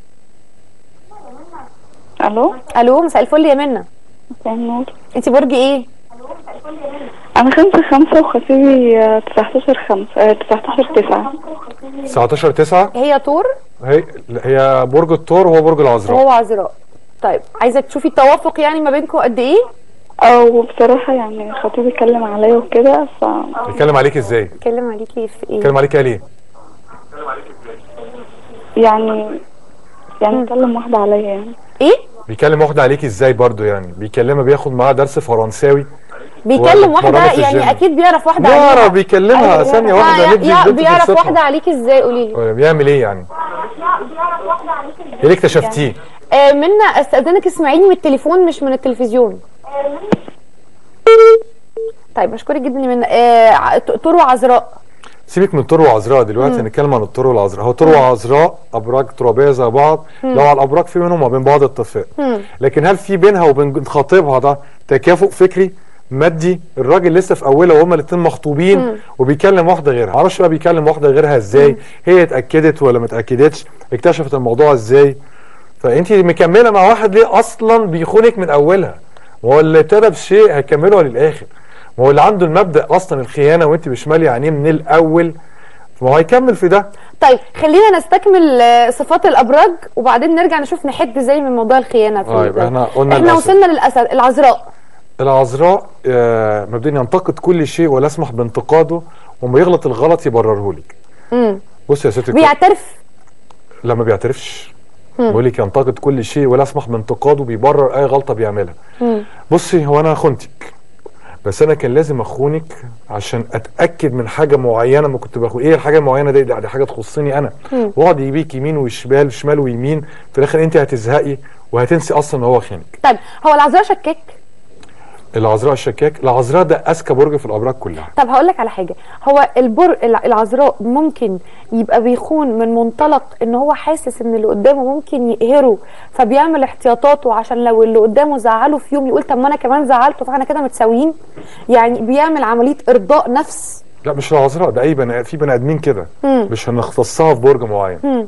الو، الو، مساء الفل يا منا. مساء النور. انت برج ايه؟ انا خمسة خمسة وخطيبي تسعتاشر خمسة تسعتاشر تسعة. تسعتاشر تسعة. هي طور هي هي برج الثور وهو برج العذراء. وهو عذراء. طيب، عايزه تشوفي التوافق يعني ما بينكم قد ايه؟ او بصراحة يعني خطيبي اتكلم عليا وكده، ف بيتكلم عليك ازاي؟ اتكلم عليكي في ايه؟ بيتكلم عليك ليه؟ يعني يعني اتكلم واحدة عليا يعني. ايه؟ بيكلم واحده عليك ازاي برضو؟ يعني بيكلمها بياخد معاها درس فرنساوي؟ بيكلم وبتمرني واحده في يعني الجيم. اكيد بيعرف واحده بيعرف عليها. بيكلمها أيوة. ثانيه واحده، آه، ندي يا- البنت بيعرف فرصتها. واحده عليك ازاي؟ قولي لي. ولا بيعمل ايه يعني؟ ايه اللي اكتشفتيه؟ آه، منا استاذنك اسمعيني من التليفون مش من التلفزيون. طيب، بشكرك جدا يا منا. آه، طور وعذراء. سيبك من طور وعذراء دلوقتي، هنتكلم عن الطور والعذراء. هو طور وعذراء ابراج ترابيه زي بعض، لو على الابراج في منهم وبين بعض اتفاق، لكن هل في بينها وبين خطيبها ده تكافؤ فكري مادي؟ الراجل لسه في اولها وهما الاثنين مخطوبين وبيكلم واحده غيرها. معرفش بقى بيكلم واحده غيرها ازاي، هي اتاكدت ولا ما اتاكدتش، اكتشفت الموضوع ازاي. فانت مكمله مع واحد ليه اصلا بيخونك من اولها؟ ما هو اللي ابتدى بشيء هيكمله للاخر، ما هو اللي عنده المبدا اصلا الخيانه وانت مش ماليه عينيه من الاول، ما هو هيكمل في ده. طيب، خلينا نستكمل آه، صفات الابراج وبعدين نرجع نشوف نحد زي من موضوع الخيانه. اه، يبقى احنا قلنا احنا الأسد. وصلنا للاسد. العذراء. العذراء آه مبدئيا ينتقد كل شيء ولا يسمح بانتقاده، وما يغلط الغلط يبرره لك. امم بص يا ست الكل، بيعترف. لا ما بيعترفش، بيقول لك ينتقد كل شيء ولا يسمح بانتقاده، بيبرر اي غلطه بيعملها. مم. بصي، هو انا خنتك، بس انا كان لازم اخونك عشان اتاكد من حاجه معينه. ما كنت باخد ايه الحاجه المعينه دي؟ دي حاجه تخصني انا، واقعد يجيبيك يمين وشمال، شمال ويمين، في الاخر انت هتزهقي وهتنسي اصلا ان هو خانك. طيب، هو العذراء شكاك؟ العذراء الشكاك. العذراء ده اذكى برج في الابراج كلها. طب هقول لك على حاجه، هو البر العذراء ممكن يبقى بيخون من منطلق ان هو حاسس ان اللي قدامه ممكن يقهره، فبيعمل احتياطاته عشان لو اللي قدامه زعله في يوم يقول طب ما انا كمان زعلته فاحنا كده متساويين، يعني بيعمل عمليه ارضاء نفس. لا مش العذراء، ده اي بني في بني ادمين كده، مش هنختصها في برج معين. مم.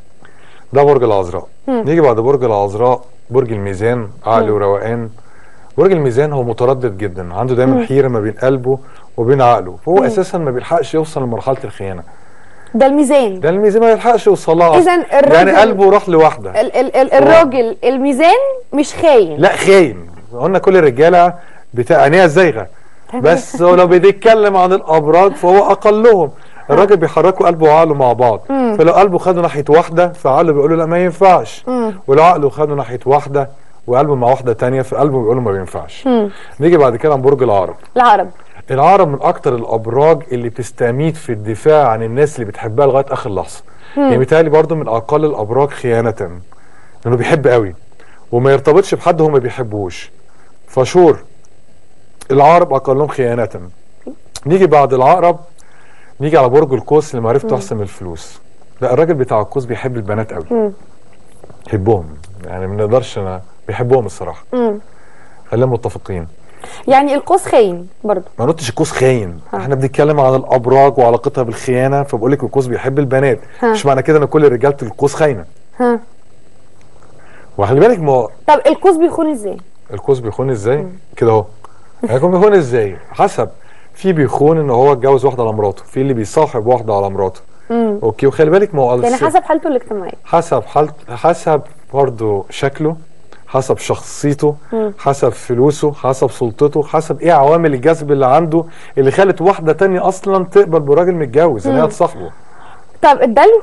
ده برج العذراء. نيجي بعد برج العذراء برج الميزان، عقل وروقان. برج الميزان هو متردد جدا، عنده دايما مم. حيره ما بين قلبه وبين عقله، فهو مم. اساسا ما بيلحقش يوصل لمرحله الخيانه. ده الميزان. ده الميزان ما يلحقش يوصلها. اذا الراجل يعني قلبه راح لواحده. ال ال ال الراجل الميزان مش خاين. لا خاين، قلنا كل الرجاله بتاع عينيها زيغه، بس هو لو بيتكلم عن الابراج فهو اقلهم. الراجل بيحركوا قلبه وعقله مع بعض، مم. فلو قلبه خده ناحيه واحده فعقله بيقول له لا ما ينفعش، مم. ولو عقله خده ناحيه واحده وقلب مع واحده تانية في قلبه بيقولوا ما بينفعش. مم. نيجي بعد كده عن برج العقرب. العقرب العقرب من اكتر الابراج اللي بتستميت في الدفاع عن الناس اللي بتحبها لغايه اخر لحظه. يعني بيتهيألي برضه من اقل الابراج خيانه، لانه بيحب قوي وما يرتبطش بحد هو ما بيحبوش. فشور العقرب اقلهم خيانه. نيجي بعد العقرب نيجي على برج القوس اللي معرفته احسن من الفلوس. لا الراجل بتاع القوس بيحب البنات قوي، بيحبهم يعني ما نقدرش، انا بيحبهم الصراحه. مم. خلينا متفقين. يعني القوس خاين برضه؟ ما قلتش القوس خاين، احنا بنتكلم عن الابراج وعلاقتها بالخيانه، فبقول لك القوس بيحب البنات. ها. مش معنى كده ان كل رجاله القوس خاينه. ها وخلي بالك ما طب القوس بيخون ازاي؟ القوس بيخون ازاي؟ كده اهو. هيكون بيخون ازاي؟ حسب، في بيخون ان هو اتجوز واحده على مراته، في اللي بيصاحب واحده على مراته. امم اوكي. وخلي بالك ما هو يعني حسب حالته الاجتماعيه، حسب حالته، حسب برضه شكله، حسب شخصيته، مم. حسب فلوسه، حسب سلطته، حسب ايه عوامل الجذب اللي عنده اللي خلت واحده تانية اصلا تقبل براجل متجوز ان هي تصاحبه. طب الدلو؟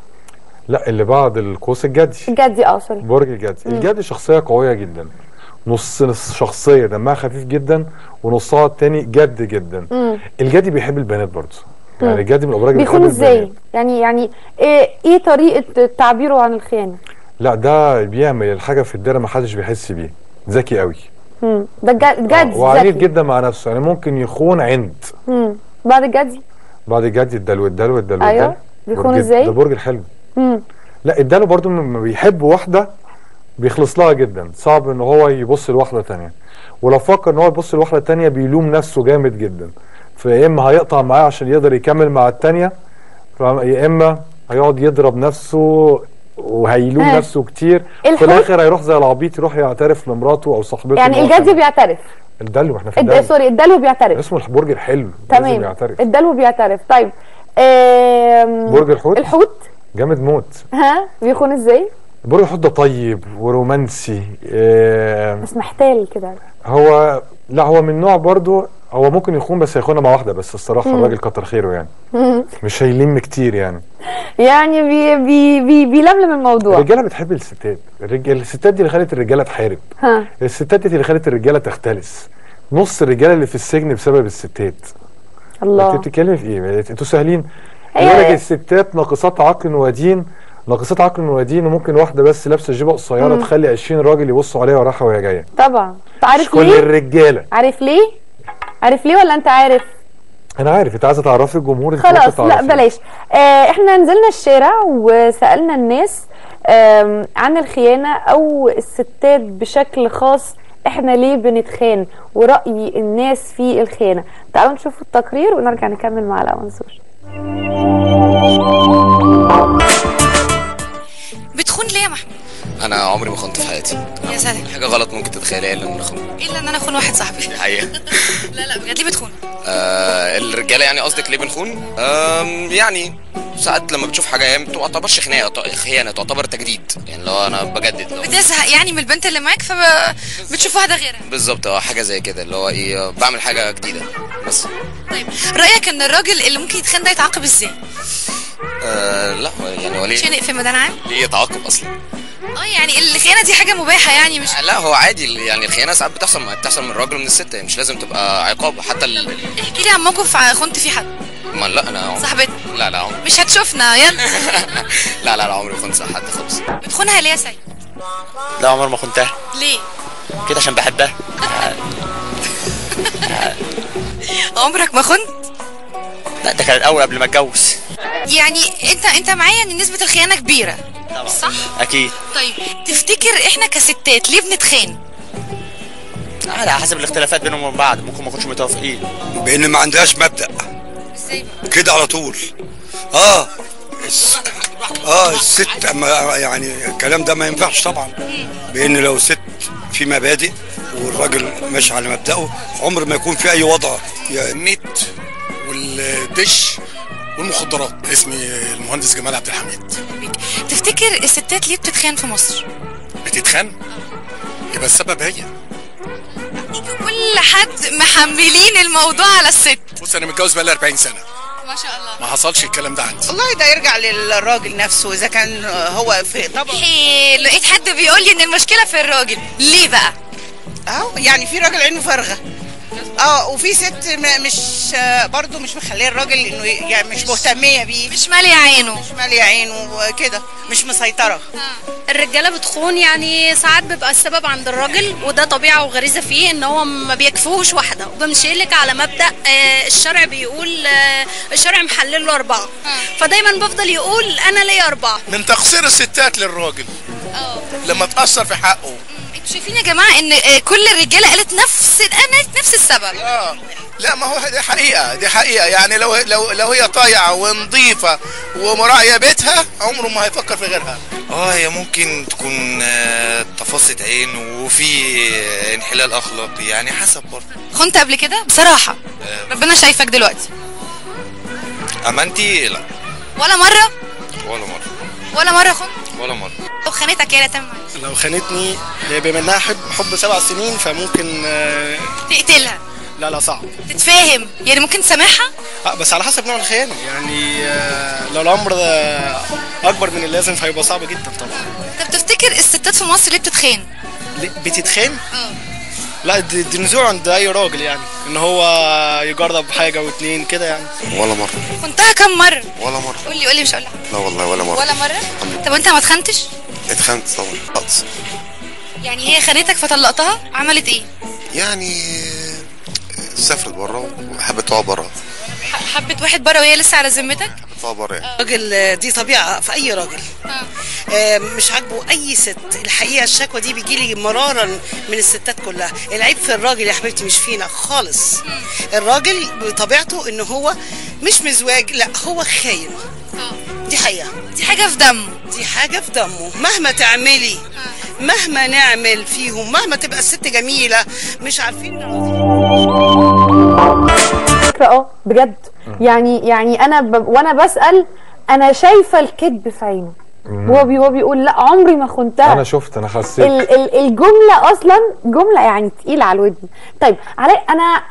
لا اللي بعد القوس الجدي. الجدي اه سوري. برج الجدي. مم. الجدي شخصيه قويه جدا، نص نص شخصيه دمها خفيف جدا ونصها التاني جد جدا. مم. الجدي بيحب البنات برضه، يعني الجدي من الابراج اللي بيخون ازاي؟ يعني يعني ايه ايه طريقه تعبيره عن الخيانه؟ لا ده بيعمل الحاجه في الدايره ما حدش بيحس بيه، ذكي قوي. امم ده الجدي آه. وعنيف جدا مع نفسه، يعني ممكن يخون عند. امم بعد الجدي؟ بعد الجدي الدلو الدلو الدلو ايوه الدلو. بيخون ازاي؟ ده برج الحلم. امم لا الدلو برضو لما بيحب واحده بيخلص لها جدا، صعب ان هو يبص لواحده ثانيه، ولو فكر ان هو يبص لواحده ثانيه بيلوم نفسه جامد جدا، فيا اما هيقطع معاه عشان يقدر يكمل مع الثانيه، يا اما هيقعد يضرب نفسه وهيلوم آه. نفسه كتير، في الاخر هيروح زي العبيط يروح يعترف لمراته او صاحبته. يعني الجدي بيعترف؟ الدلو احنا في الدلو سوري الدلو بيعترف، اسمه برج الحلو. تمام بيعترف. الدلو بيعترف. طيب آم... برج الحوت. الحوت جامد موت. ها بيخون ازاي؟ برج الحوت ده طيب ورومانسي آه... بس محتال كده. هو لا هو من نوع برضو، هو ممكن يخون بس هيخونها مع واحده بس الصراحه. الراجل كتر خيره يعني. مم. مش هيلم كتير يعني. يعني بي بي بي بيلملم الموضوع. الرجاله بتحب الستات، الرجال الستات دي اللي خلت الرجاله تحارب. ها. الستات دي اللي خلت الرجاله تختلس. نص الرجاله اللي في السجن بسبب الستات. الله. انت بتتكلمي في ايه؟ انتوا سهلين. يقول لك الستات ناقصات عقل ودين، ناقصات عقل ودين، وممكن واحده بس لابسه جيبه قصيره تخلي عشرين راجل يبصوا عليها ورايحه وهي جايه. طبعا. انت عارف ليه؟ كل الرجاله. عارف ليه؟ عارف ليه ولا انت عارف؟ انا عارف. انت عايزه تعرفي الجمهور؟ خلاص لا بلاش. آه احنا نزلنا الشارع وسالنا الناس آه عن الخيانه او الستات بشكل خاص، احنا ليه بنتخان وراي الناس في الخيانه. تعالوا نشوف التقرير ونرجع نكمل مع علاء منصور. بتخون ليه يا محمود؟ انا عمري ما خنت في حياتي. يا سلام. حاجه غلط ممكن تتخيلها الا ان انا اخون. الا ان انا اخون واحد صاحبي. دي حقيقه. لا لا بجد ليه بتخون؟ آه الرجاله يعني قصدك ليه بنخون؟ آه يعني ساعات لما بتشوف حاجه ما تعتبرش خناقه، خيانه تعتبر تجديد، يعني لو انا بجدد لو بتزهق يعني من البنت اللي معاك فبتشوف واحده غيرها. بالظبط اه حاجه زي كده، اللي هو ايه بعمل حاجه جديده بس. طيب رايك ان الراجل اللي ممكن يتخان ده يتعاقب ازاي؟ آه لا يعني هو ليه شنق في ميدان عام؟ ليه يتعاقب اصلا؟ اه يعني الخيانه دي حاجه مباحه يعني مش لا هو عادي يعني الخيانه ساعات بتحصل بتحصل من الراجل ومن الست، يعني مش لازم تبقى عقاب حتى ال... احكي لي عن موقف خنت فيه حد. ما لا انا صاحبتي. لا لا عمري. مش هتشوفنا يلا. لا لا لا عمري ما خنت حد خالص. بتخونها ليه يا سيد؟ لا عمري ما خنتها. ليه؟ كده عشان بحبها. عمرك ما خنت؟ لا ده كان الاول قبل ما اتجوز. يعني انت انت معايا ان نسبه الخيانه كبيره طبعا. صح؟ اكيد. طيب تفتكر احنا كستات ليه بنتخان؟ على حسب الاختلافات بينهم وبين بعض، ممكن ما نكونش متوافقين بان ما عندهاش مبدأ. ازاي بقى؟ كده على طول. اه الس... اه الست اما يعني الكلام ده ما ينفعش طبعا، بان لو ست في مبادئ والراجل ماشي على مبدأه عمر ما يكون في اي وضع. النت والدش والمخدرات. اسمي المهندس جمال عبد الحميد. تفتكر الستات ليه بتتخان في مصر؟ بتتخان؟ يبقى السبب هي. كل حد محملين الموضوع على الست. بص انا متجوز بقالي أربعين سنة. ما شاء الله. ما حصلش الكلام ده عندي. والله ده يرجع للراجل نفسه، اذا كان هو في طبعا. لقيت حد بيقول لي ان المشكله في الراجل، ليه بقى؟ اهو يعني في راجل عينه فارغه، اه وفي ست مش برضه مش مخليه الراجل انه يعني مش مهتميه بيه، مش ماليه عينه، مش ماليه عينه وكده، مش مسيطره. الرجاله بتخون، يعني ساعات بيبقى السبب عند الراجل، وده طبيعه وغريزه فيه ان هو ما بيكفوش واحده. وبمشي لك على مبدا آه الشرع بيقول آه الشرع محلل له اربعه، فدايما بفضل يقول انا ليا اربعه. من تقصير الستات للراجل اه لما تاثر في حقه. انتوا شايفين يا جماعه ان كل الرجاله قالت نفس قالت نفس السبب؟ اه لا ما هو دي حقيقه، دي حقيقه يعني لو لو لو هي طايعه ونظيفه ومراعيه بيتها عمره ما هيفكر في غيرها. اه هي ممكن تكون تفاصيل عين وفي انحلال اخلاقي، يعني حسب برضه. خنت قبل كده بصراحه؟ آه. ربنا شايفك دلوقتي. امانتي لا. ولا مره؟ ولا مره. ولا مره خنت؟ ولا مره. لو خانتك يا تم لو خانتني بما انها حب حب سبع سنين فممكن آه تقتلها. لا لا صعب. تتفاهم يعني ممكن تسامحها؟ اه بس على حسب نوع الخيانه، يعني آه لو الامر اكبر من اللازم فهيبقى صعب جدا طبعا. طب تفتكر الستات في مصر ليه بتتخان؟ ليه بتتخان؟ اه لا دي, دي نزوع عند اي راجل، يعني ان هو يجرب حاجه واتنين كده يعني. ولا مره. كنتها كم مره؟ ولا مره. قول لي قول لي مش هقول لك. لا والله ولا مره. ولا مره؟ طب انت ما اتخنتش؟ اتخنت طبعا خالص. يعني هي خانتك فطلقتها، عملت ايه؟ يعني سافرت بره وحبت تقعد بره. حبت واحد بره وهي لسه على ذمتك؟ حبت تقعد بره يعني. الراجل دي طبيعه في اي راجل. اه, آه مش عاجبه اي ست. الحقيقه الشكوى دي بيجي لي مرارا من الستات كلها. العيب في الراجل يا حبيبتي مش فينا خالص. مم. الراجل بطبيعته ان هو مش مزواج، لا هو خاين. اه دي حقيقه. دي حاجه في دمه. دي حاجه في دمه مهما تعملي. اه. مهما نعمل فيهم، مهما تبقى الست جميله مش عارفين اه بجد. يعني يعني انا ب... وانا بسال انا شايفه الكذب في عينه، هو بي... هو بيقول لا عمري ما خنتها. انا شفت انا حسيت ال... ال... الجمله اصلا جمله يعني تقيله على الودن. طيب علاء انا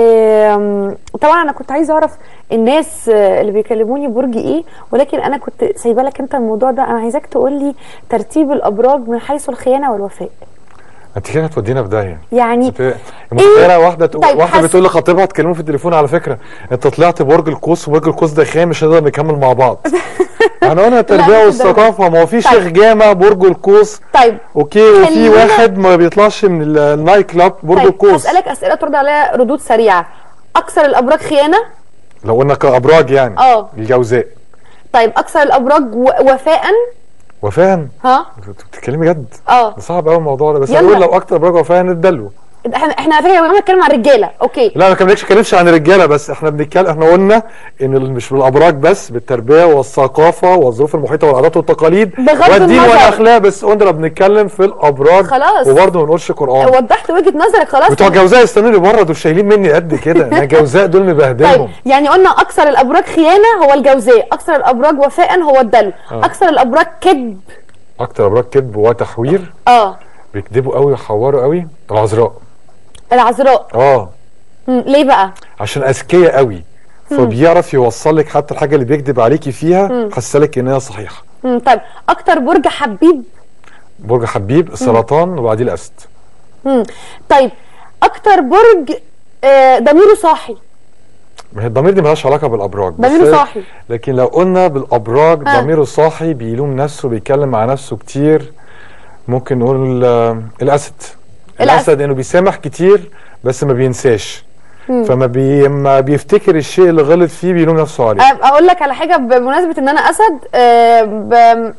آه... طبعا انا كنت عايزه اعرف الناس اللي بيكلموني برج ايه، ولكن انا كنت سايبه لك انت الموضوع ده. انا عايزاك تقول لي ترتيب الابراج من حيث الخيانه والوفاء. انت كده هتودينا في داهيه. يعني متخيله إيه؟ واحده تقول طيب واحده بتقول لخطيبها تكلمه في التليفون على فكره انت طلعت برج القوس وبرج القوس ده خام مش هنقدر نكمل مع بعض. انا قلنا التربيه والثقافه، ما هو في شيخ جامع برج القوس. طيب اوكي وفي واحد ما بيطلعش من النايت كلاب برج طيب القوس. هسألك اسئله ترد عليها ردود سريعه. اكثر الابراج خيانه؟ لو قلنا كابراج يعني اه الجوزاء. طيب اكثر الابراج وفاء؟ وفاء؟ ها؟ انت بتتكلمي جد؟ اه صعب قوي الموضوع ده، بس اقول لو اكتر ابراج وفاء ندلوا. احنا احنا على فكره بنتكلم عن الرجاله، اوكي. لا ما بنتكلمش عن الرجاله بس، احنا بنتكلم احنا قلنا ان مش بالابراج بس، بالتربيه والثقافه والظروف المحيطه والعادات والتقاليد والدين والاخلاق، بس قلنا بنتكلم في الابراج خلاص، وبرضه ما نقولش قران. وضحت وجهه نظرك خلاص. بتوع الجوزاء يستنوا لي بره، دول شايلين مني قد كده. انا الجوزاء دول مبهدلهم. طيب يعني قلنا اكثر الابراج خيانه هو الجوزاء، اكثر الابراج وفاء هو الدلو، آه. اكثر الابراج كذب. اكتر ابراج كذب وتحوير اه بيكذبوا قوي ويحوروا قوي. العذراء. العذراء اه ليه بقى؟ عشان اذكياء قوي، فبيعرف يوصل لك حتى الحاجه اللي بيكذب عليكي فيها حسسلك ان هي صحيحه. امم طيب اكتر برج حبيب؟ برج حبيب السرطان وبعديه الاسد. امم طيب اكتر برج آه ضميره صاحي؟ ما هي الضمير دي مالهاش علاقه بالابراج، ضميره صاحي. لكن لو قلنا بالابراج ضميره صاحي بيلوم نفسه بيتكلم مع نفسه كتير، ممكن نقول آه الاسد. الاسد انه بيسامح كتير بس ما بينساش. مم. فما بي... ما بيفتكر الشيء اللي غلط فيه بيلوم نفسه عليه. اقول لك على حاجه بمناسبه ان انا اسد، أه ب...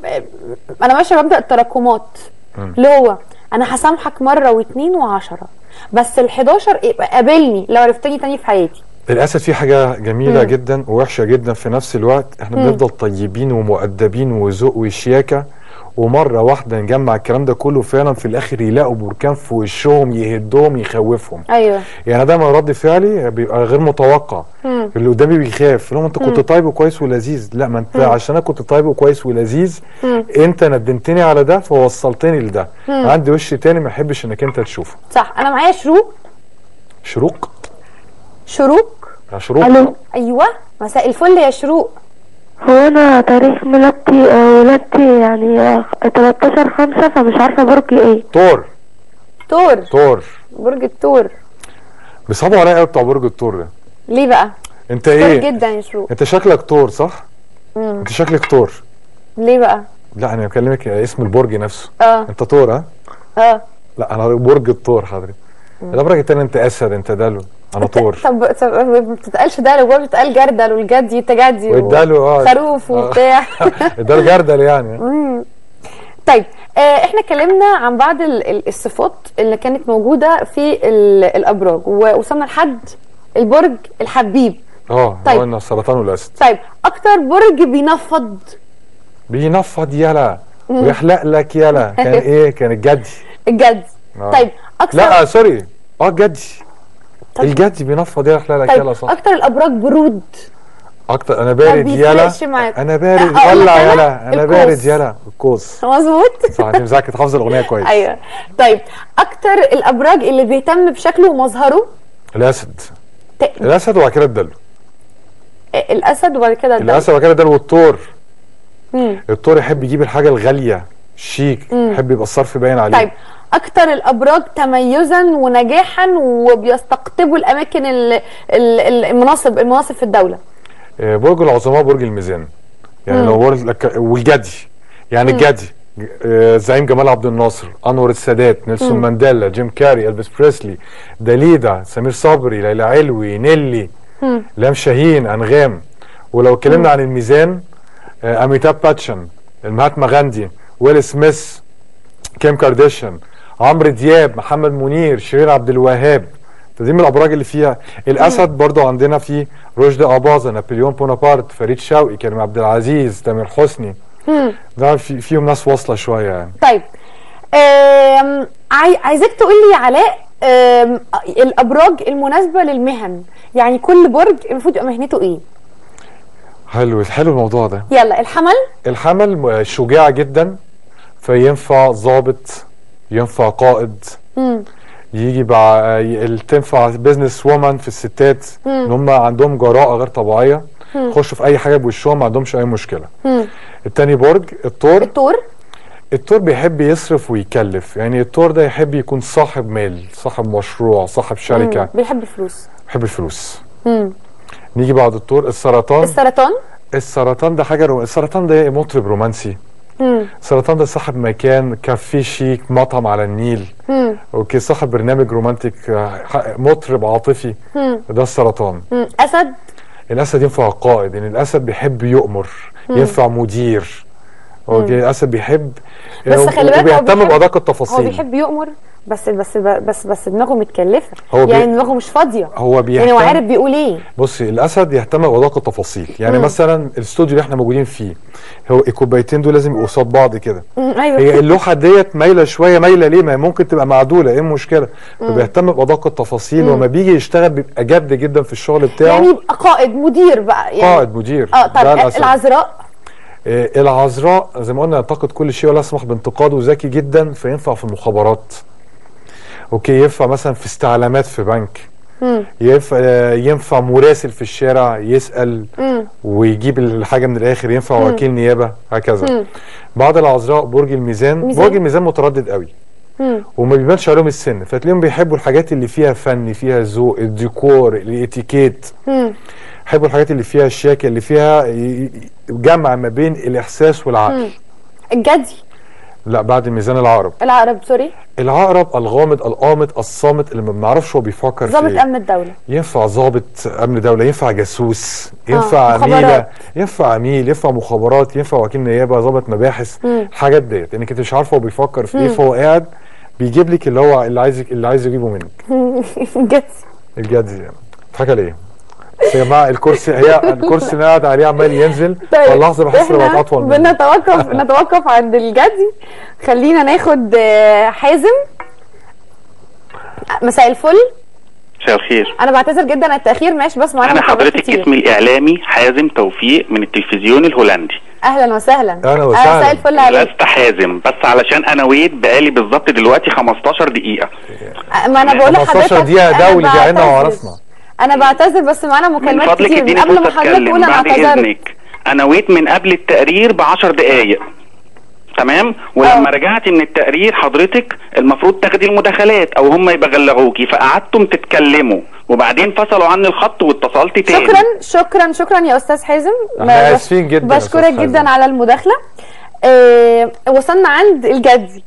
انا ماشيه ببدا التراكمات اللي هو انا هسامحك مره واثنين وعشرة، بس ال حداشر قابلني لو عرفتني تاني في حياتي. الاسد فيه حاجه جميله مم. جدا ووحشه جدا في نفس الوقت. احنا مم. بنفضل طيبين ومؤدبين وذوق وشياكه، ومره واحده نجمع الكلام ده كله فعلا في الاخر يلاقوا بركان في وشهم يهدهم يخوفهم. ايوه يعني دايما رد فعلي بيبقى غير متوقع. مم. اللي قدامي بيخاف، لو انت كنت طيب وكويس ولذيذ، لا ما انت مم. عشان انا كنت طيب وكويس ولذيذ مم. انت ندمتني على ده فوصلتني لده. مم. عندي وش تاني ما احبش انك انت تشوفه. صح. انا معايا شروق. شروق شروق شروق الو ايوه مساء الفل يا شروق. هو انا تاريخ ميلادي آه، ولادتي يعني آه، تلتاشر خمسة، فمش عارفه برجي ايه. ثور. ثور. ثور. برج الثور. بيصعبوا عليا قوي بتوع برج الثور ده. ليه بقى؟ انت ايه؟ ثور جدا يا شروق. انت شكلك ثور صح؟ امم انت شكلك ثور. ليه بقى؟ لا انا بكلمك اسم البرج نفسه. اه انت ثور ها؟ اه لا انا برج الثور حضرتك. الابراج التاني انت اسد، انت دلو، انا ثور. طب طب ما بتتقالش دلو، برضه بتتقال جردل والجدي انت جدي والدلو اه خروف وبتاع. ده الجردل يعني. امم طيب آه احنا اتكلمنا عن بعض ال- ال- الصفات اللي كانت موجوده في ال- الابراج، ووصلنا لحد البرج الحبيب. اه طيب. قلنا السرطان والاسد. طيب اكتر برج بينفض بينفض يلا مم. ويحلق لك يلا كان ايه؟ كان الجدي. الجدي. آه. طيب اكتر لا سوري اه الجدي. الجدي بينفض يلا يحلق لك طيب يلا صح. اكتر الابراج برود. اكتر انا بارد يلا. بيفرقش معاك. انا بارد لا، أقول لك ولع أنا يلا انا القوس. بارد يلا القوس. مظبوط. صح انت مذاكر حافظ الاغنيه كويس. ايوه. طيب اكتر الابراج اللي بيهتم بشكله ومظهره. الاسد. ت... الاسد وبعد كده الدلو. الاسد وبعد كده الدلو. الاسد وبعد كده الدلو والثور. مم. الثور يحب يجيب الحاجه الغاليه شيك، مم. يحب يبقى الصرف باين عليه. طيب اكتر الابراج تميزا ونجاحا وبيستقطبوا الاماكن ال- ال- المناصب المناصب في الدوله. آه، برج العظماء برج الميزان. يعني مم. لو برج لك والجدي يعني مم. الجدي آه، زعيم جمال عبد الناصر، انور السادات، نيلسون مم. مانديلا، جيم كاري، الفيس بريسلي، داليدا، سمير صبري، ليلى علوي، نيلي، مم. لام شاهين، انغام. ولو اتكلمنا عن الميزان آه، اميتاب باتشن، المهاتما غاندي، ويل سميث، كيم كارديشيان، عمرو دياب، محمد منير، شيرين عبد الوهاب. دي من الابراج اللي فيها. الاسد برضو عندنا فيه رشدي اباظه، نابليون بونابرت، فريد شوقي، كريم عبد العزيز، تامر حسني. مم. ده في فيهم ناس واصله شويه يعني. طيب آم، عاي- عايزاك تقول لي يا علاء آم، الابراج المناسبه للمهن، يعني كل برج المفروض يبقى مهنته ايه؟ حلو حلو الموضوع ده. يلا الحمل. الحمل م- شجاع جدا، فينفع ضابط، ينفع قائد، مم. يجي بقى ي- تنفع بيزنس وومن في الستات مم. ان هم عندهم جراءه غير طبيعيه، مم. يخشوا في اي حاجه بوشهم ما عندهمش اي مشكله. مم. التاني برج الثور. الثور الثور بيحب يصرف ويكلف، يعني الثور ده يحب يكون صاحب مال، صاحب مشروع، صاحب شركه. مم. بيحب الفلوس. بيحب الفلوس. مم. نيجي بعد الثور السرطان. السرطان. السرطان ده حاجه رو... السرطان ده مطرب رومانسي. مم. السرطان ده صاحب مكان كافيه شيك، مطعم على النيل. مم. اوكي صاحب برنامج رومانتيك، آه، مطرب عاطفي. مم. ده السرطان. مم. اسد. الاسد ينفع قائد، يعني الاسد بيحب يؤمر، مم. ينفع مدير. اوكي الاسد بيحب بس آه، خلي بالك هو وبيهتم بيحب- بادق هو التفاصيل. بيحب يؤمر بس بس بس بس دماغه متكلفه، هو بي- يعني دماغه مش فاضيه. هو بيهتم. يعني هو عارف بيقول ايه. بصي الاسد يهتم بادق التفاصيل، يعني مم. مثلا الاستوديو اللي احنا موجودين فيه، هو الكوبايتين دول لازم يبقوا قصاد بعض كده. مم. ايوه هي اللوحه ديت مايله شويه، مايله ليه؟ ما هي ممكن تبقى معدوله، ايه المشكله؟ مم. فبيهتم بادق التفاصيل، مم. وما بيجي يشتغل بيبقى جد جدا في الشغل بتاعه. يعني يبقى قائد مدير بقى يعني. قائد مدير. اه ده طب الأسد. العذراء. آه، العذراء زي ما قلنا ينتقد كل شيء ولا يسمح بانتقاده، ذكي جدا فينفع في المخابرات. اوكي ينفع مثلا في استعلامات في بنك. مم. ينفع آه، ينفع مراسل في الشارع يسأل مم. ويجيب الحاجه من الاخر، ينفع مم. وكيل نيابه هكذا. مم. بعد العذراء برج الميزان. ميزان. برج الميزان متردد قوي مم. وما بيبانش عليهم السن، فتلاقيهم بيحبوا الحاجات اللي فيها فن، فيها ذوق، الديكور، الاتيكيت. مم. يحبوا الحاجات اللي فيها الشياكه، اللي فيها ي- ي- جمع ما بين الاحساس والعقل. مم. الجدي. لا بعد الميزان العقرب. العقرب سوري. العقرب الغامض القامض الصامت اللي ما بنعرفش هو بيفكر في ضابط ايه. امن الدوله. ينفع ضابط امن دوله، ينفع جاسوس، ينفع آه، عميله، مخابرات. ينفع عميل، ينفع مخابرات، ينفع وكيل نيابه، ضابط مباحث. مم. الحاجات ديت انك انت مش عارفه هو بيفكر في ايه، مم. فهو قاعد بيجيب لك اللي هو اللي عايز اللي عايز يجيبه منك. الجدي. الجدي يعني بتضحكي ليه؟ بس يا جماعه الكرسي هي الكرسي اللي قاعد عليه عمال ينزل، فاللحظه بحس انها بقت احنا اطول مني. بنتوقف نتوقف عند الجدي. خلينا ناخد آه، حازم. مساء الفل. مساء الخير. انا بعتذر جدا عن التاخير، ماشي بس معانا انا مقابلات حضرتك كتير. اسمي الاعلامي حازم توفيق من التلفزيون الهولندي. اهلا وسهلا. اهلا وسهلا. مساء الفل عليك. لست حازم بس علشان انا ويت بقالي بالظبط دلوقتي خمستاشر دقيقة. ما انا بقول لحضرتك خمستاشر دقيقه أنا دولي دي عنا بعتذر. وعرفنا. انا بعتذر بس معانا من مكالمات فضلك كتير من اديني قبل ما فرصه حضرتك اتكلم تقول انا بعد اعتذرت. اذنك. انا ويت من قبل التقرير بعشر دقايق، تمام؟ ولما أوه. رجعتي من التقرير حضرتك المفروض تاخدي المداخلات او هم يبلغوكي، فقعدتم تتكلموا وبعدين فصلوا عني الخط واتصلت تاني. شكرا شكرا شكرا يا استاذ حازم. احنا اسفين جدا يا بشكرك أستاذ جدا حازم. على المداخله. آه وصلنا عند الجدي.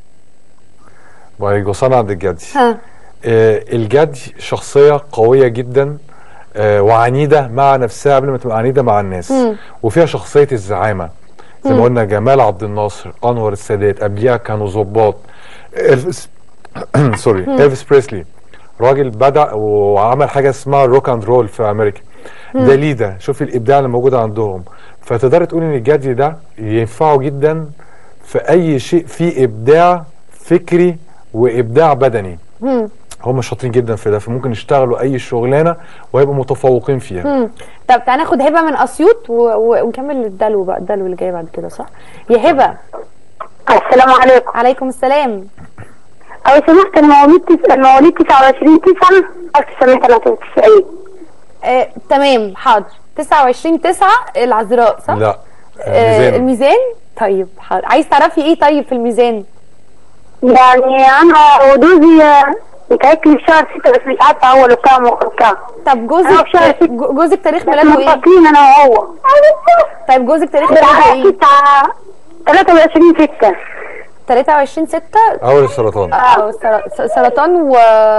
طيب وصلنا عند الجدي. ها آه الجدي شخصيه قويه جدا، آه وعنيده مع نفسها قبل ما تبقى عنيده مع الناس. مم. وفيها شخصيه الزعامه زي ما مم. قلنا، جمال عبد الناصر، انور السادات، قبليها كانوا ظباط. إلفيس سوري مم. إلفيس بريسلي راجل بدأ وعمل حاجه اسمها روك اند رول في امريكا. مم. داليدا، شوفي الابداع اللي موجود عندهم. فتقدر تقول ان الجدي ده ينفعه جدا في اي شيء فيه ابداع فكري وابداع بدني. مم. هم شاطرين جدا في ده، فممكن يشتغلوا اي شغلانه ويبقوا متفوقين فيها. مم. طب تعالى ناخد هبه من اسيوط و... و... ونكمل الدلو بقى، الدلو اللي جاي بعد كده، صح يا هبه؟ السلام عليكم. عليكم السلام. لو سمحت المواليد تس... المواليد تسعة وعشرين تسعة ألف وتسعمية وتلاتة وتسعين. آه، تمام حاضر. تسعة وعشرين تسعة العذراء صح؟ لا آه الميزان. الميزان. طيب حاضر. عايز تعرفي ايه طيب في الميزان؟ يعني أنا وجوزي متأكد في شهر ستة بس مش عارفة أوله كام وآخره كام. طب جوزك جو- جوزك تاريخ ميلاده ايه؟ متفقين أنا وهو. طيب جوزك تاريخ ميلاده ايه؟ تلاتة وعشرين ستة. تلاتة وعشرين ستة اول السرطان. اه سر- سرطان و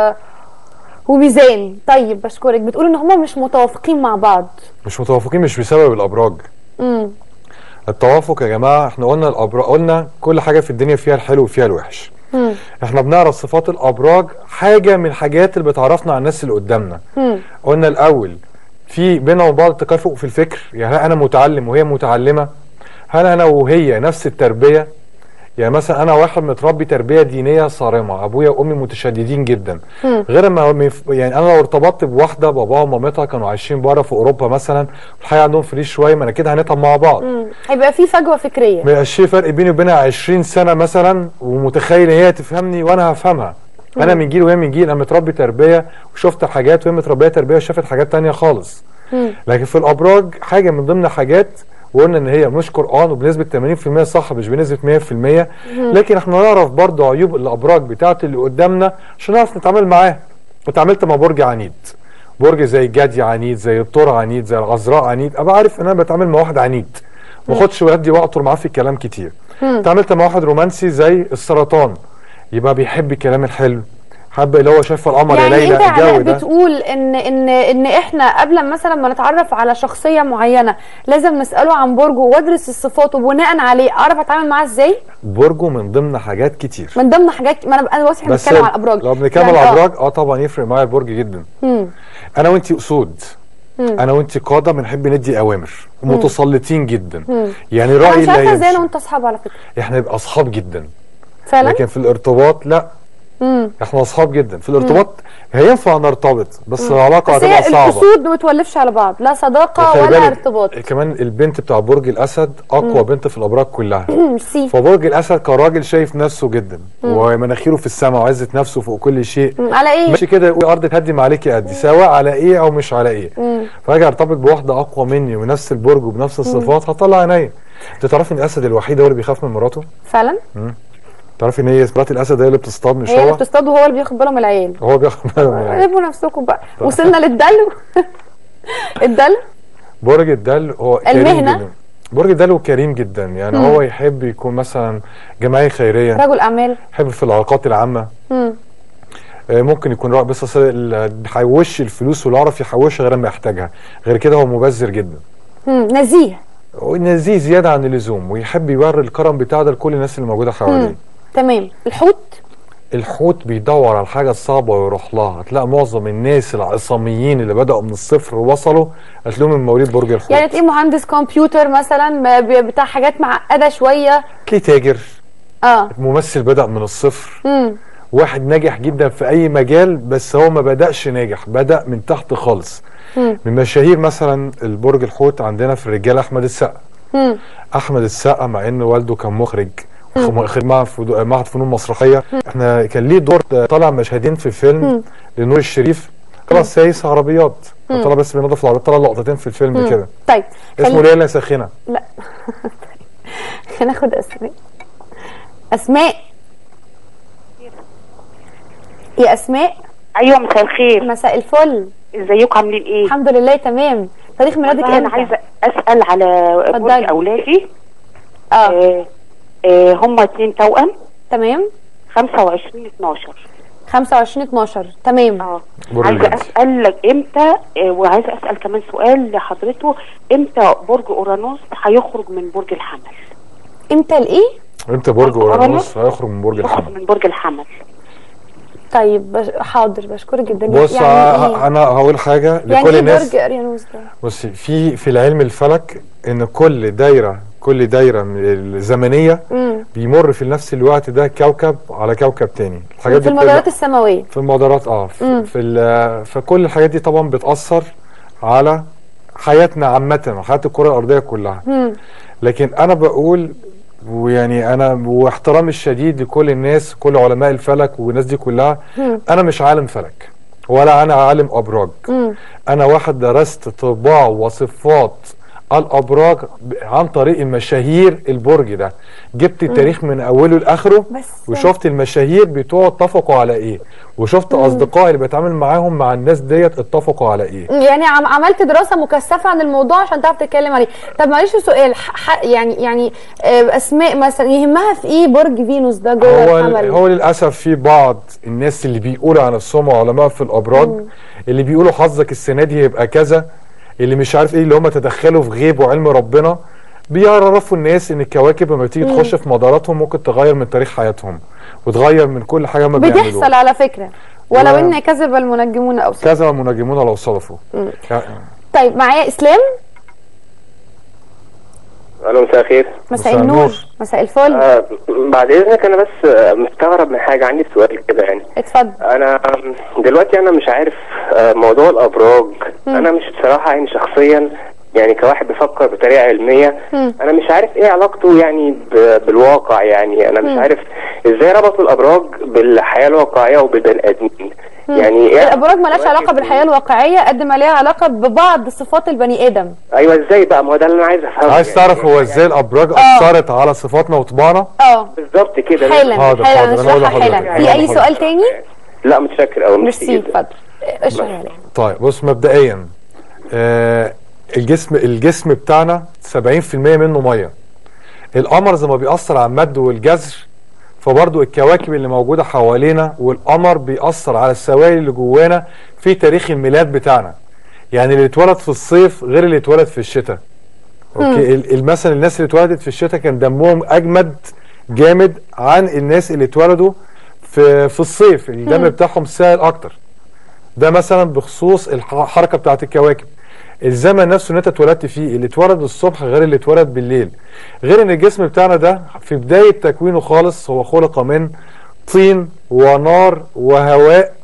وميزان. طيب بشكرك. بتقول ان هم مش متوافقين مع بعض. مش متوافقين مش بسبب الابراج. امم التوافق يا جماعه، احنا قلنا الابراج، قلنا كل حاجه في الدنيا فيها الحلو وفيها الوحش. امم احنا بنعرف صفات الابراج، حاجه من الحاجات اللي بتعرفنا عن الناس اللي قدامنا. امم قلنا الاول في بينا وبعض تكافؤ في الفكر، يعني هل انا متعلم وهي متعلمه؟ هل انا وهي نفس التربيه؟ يعني مثلا انا واحد متربي تربيه دينيه صارمه، ابويا وامي متشددين جدا. مم. غير ما يعني انا لو ارتبطت بواحده باباها ومامتها كانوا عايشين بره في اوروبا مثلا، الحياه عندهم فري شويه، ما انا كده هنتعب مع بعض. امم هيبقى في فجوه فكريه. ما يبقاش في فرق بيني وبينها عشرين سنه مثلا، ومتخيل ان هي تفهمني وانا هفهمها. مم. انا من جيل وهي من جيل، انا متربي تربيه وشفت حاجات وهي متربيه تربيه وشافت حاجات تانية خالص. مم. لكن في الابراج حاجه من ضمن حاجات، وقلنا ان هي مش قران وبنسبه ثمانين في المية صح مش بنسبه مية في المية، مم. لكن احنا نعرف برضه عيوب الابراج بتاعت اللي قدامنا عشان نعرف نتعامل معاه. اتعاملت مع برج عنيد، برج زي الجدي عنيد، زي الثور عنيد، زي العذراء عنيد، ابقى عارف ان انا بتعامل مع واحد عنيد، ما اخدش ودي واقطر معاه في الكلام كتير. مم. اتعاملت مع واحد رومانسي زي السرطان، يبقى بيحب الكلام الحلو، حب اللي هو شايف القمر يا يعني ليلى، انت الجو علاء ده. بتقول ان ان ان احنا قبل مثلا ما نتعرف على شخصيه معينه لازم نساله عن برجه وادرس الصفات وبناء عليه اعرف اتعامل معاه ازاي؟ برجه من ضمن حاجات كتير. من ضمن حاجات، ما انا انا واضح بس بنتكلم على الابراج. لو بنتكلم يعني على اه. الابراج اه طبعا يفرق معايا البرج جدا. مم. انا وانتي اسود، مم. انا وانتي قاده بنحب ندي اوامر ومتسلطين جدا. مم. يعني انا رايي مش لا عارفه ازاي انا يمشي. وانت اصحاب على فكره. احنا نبقى اصحاب جدا فعلا؟ لكن في الارتباط لا. امم احنا اصحاب جدا في الارتباط. هينفع نرتبط بس العلاقه بس هتبقى هي صعبه. الاسود ما بتولفش على بعض، لا صداقه خلي ولا بالك، ارتباط. كمان البنت بتاع برج الاسد اقوى مم. بنت في الابراج كلها. ميرسي. فبرج الاسد كراجل شايف نفسه جدا مم. ومناخيره في السماء وعزه نفسه فوق كل شيء. مم. على ايه؟ ماشي كده يقول الارض تهدم عليك يا قدي، سواء على ايه او مش على ايه. مم. فاجي ارتبط بواحده اقوى مني ونفس البرج وبنفس الصفات هطلع عينيا. انت تعرفي ان الاسد الوحيد هو اللي بيخاف من مراته؟ فعلا؟ امم تعرفي ان هي مرات الاسد هي اللي بتصطاد مش هي اللي هو؟ بتصطاد وهو اللي بياخد باله من العيال. هو بياخد باله من العيال. سيبوا نفسكم بقى. وصلنا للدلو. الدلو برج الدلو هو كريم المهنة. جدا. برج الدلو كريم جدا، يعني مم. هو يحب يكون مثلا جمعيه خيريه، رجل اعمال. يحب في العلاقات العامه. مم. آه، ممكن يكون رأي بس أصل ال- بيحوش الفلوس ولا يعرف يحوشها غير ما يحتاجها، غير كده هو مبذر جدا. مم. نزيه. ونزيه زياده عن اللزوم، ويحب يوري الكرم بتاعه ده لكل الناس اللي موجوده حواليه. مم. تمام. الحوت. الحوت بيدور على الحاجه الصعبه ويروح لها. هتلاقي معظم الناس العصاميين اللي بداوا من الصفر ووصلوا هتلاقيهم من مواليد برج الحوت. يعني تلاقيه مهندس كمبيوتر مثلا ب- بتاع حاجات معقده شويه. تلاقيه تاجر، اه. ممثل بدأ من الصفر، امم واحد ناجح جدا في اي مجال بس هو ما بدأش ناجح، بدأ من تحت خالص. مم. من مشاهير مثلا البرج الحوت عندنا في الرجاله احمد السقا. مم. احمد السقا مع ان والده كان مخرج مخرج معهد فنون- معهد فنون مسرحيه، احنا كان ليه دور طالع مشهدين في فيلم لنور الشريف طلع سايس عربيات، طلع بس بينظف العربيات، طلع لقطتين في الفيلم كده. طيب اسمه ليلى ساخنه. لا هناخد اسماء. اسماء يا اسماء. ايوه مساء الخير. مساء الفل. ازيكم عاملين ايه؟ الحمد لله تمام. تاريخ ميلادك امتى؟ انا عايزه اسال على برج اولادي. اه, آه, آه هم اتنين توأم. تمام. خمسة وعشرين اتناشر. خمسة وعشرين اتناشر تمام. اه عايزه اسال لك امتى، آه وعايزه اسال كمان سؤال لحضرته، امتى برج اورانوس هيخرج من برج الحمل؟ امتى الايه؟ امتى برج اورانوس هيخرج من برج الحمل؟ من برج الحمل. طيب بش... حاضر بشكرك جدا. بص يعني إيه؟ انا هقول حاجه لكل يعني الناس. يعني برج اورانوس ده بصي في في العلم الفلك ان كل دايره كل دايره الزمنيه مم. بيمر في نفس الوقت ده كوكب على كوكب تاني. الحاجات في دي المدارات السماويه. في المدارات اه في, في فكل الحاجات دي طبعا بتاثر على حياتنا عامه، حياه الكره الارضيه كلها. مم. لكن انا بقول ويعني انا واحترامي الشديد لكل الناس، كل علماء الفلك والناس دي كلها، مم. انا مش عالم فلك ولا انا عالم ابراج. مم. انا واحد درست طباع وصفات الابراج عن طريق المشاهير البرج ده، جبت التاريخ من اوله لاخره وشفت المشاهير بتوع اتفقوا على ايه، وشفت اصدقائي اللي بتعامل معاهم مع الناس ديت اتفقوا على ايه. يعني عملت دراسه مكثفه عن الموضوع عشان تعرف تتكلم عليه. طب معلش سؤال، يعني يعني اسماء مثلا يهمها في ايه برج فينوس ده جوه هو الحمل؟ هو للاسف في بعض الناس اللي بيقولوا عن نفسهم علماء في الابراج، مم. اللي بيقولوا حظك السنه دي هيبقى كذا، اللي مش عارف ايه، اللي هم تدخلوا في غيب وعلم ربنا، بيعرفوا الناس ان الكواكب لما تيجي تخش في مداراتهم ممكن تغير من تاريخ حياتهم وتغير من كل حاجه ما بيعملوها. بتحصل على فكره، ولو و... ان كذب المنجمون او صدفوا. كذب المنجمون لو صدفوا. يعني... طيب معايا اسلام. الو مساء الخير. مساء النور. مساء الفل. آه بعد اذنك انا بس مستغرب من حاجه، عندي سؤال كده يعني. اتفضل. انا دلوقتي انا مش عارف موضوع الابراج، مم. انا مش بصراحه يعني شخصيا يعني كواحد بيفكر بطريقه علميه، مم. انا مش عارف ايه علاقته يعني بالواقع، يعني انا مش مم. عارف ازاي ربطوا الابراج بالحياه الواقعيه وبالبني ادمين. يعني إيه الابراج مالهاش علاقه بالحياه الواقعيه قد ما ليها علاقه ببعض صفات البني ادم. ايوه ازاي بقى؟ ما هو ده اللي انا عايز افهمه. عايز تعرف يعني هو ازاي الابراج اثرت على صفاتنا وطباعنا؟ اه بالظبط كده. حالا حالا حالا نشرحها حالا. في اي سؤال تاني؟ لا متشكر قوي. ميرسي اتفضل اشرح لي. طيب بص مبدئيا آه الجسم الجسم بتاعنا سبعين في المية منه ميه. القمر زي ما بيأثر على المد والجزر، فبرضو الكواكب اللي موجودة حوالينا والقمر بيأثر على السوائل اللي جوانا في تاريخ الميلاد بتاعنا. يعني اللي اتولد في الصيف غير اللي اتولد في الشتاء. اوكي مثلا الناس اللي اتولدت في الشتاء كان دمهم اجمد جامد عن الناس اللي اتولدوا في في الصيف، الدم بتاعهم سائل اكتر. ده مثلا بخصوص الحركة بتاعت الكواكب. الزمن نفسه ان انت اتولدت فيه، اللي اتولد الصبح غير اللي اتولد بالليل. غير ان الجسم بتاعنا ده في بداية تكوينه خالص هو خلق من طين ونار وهواء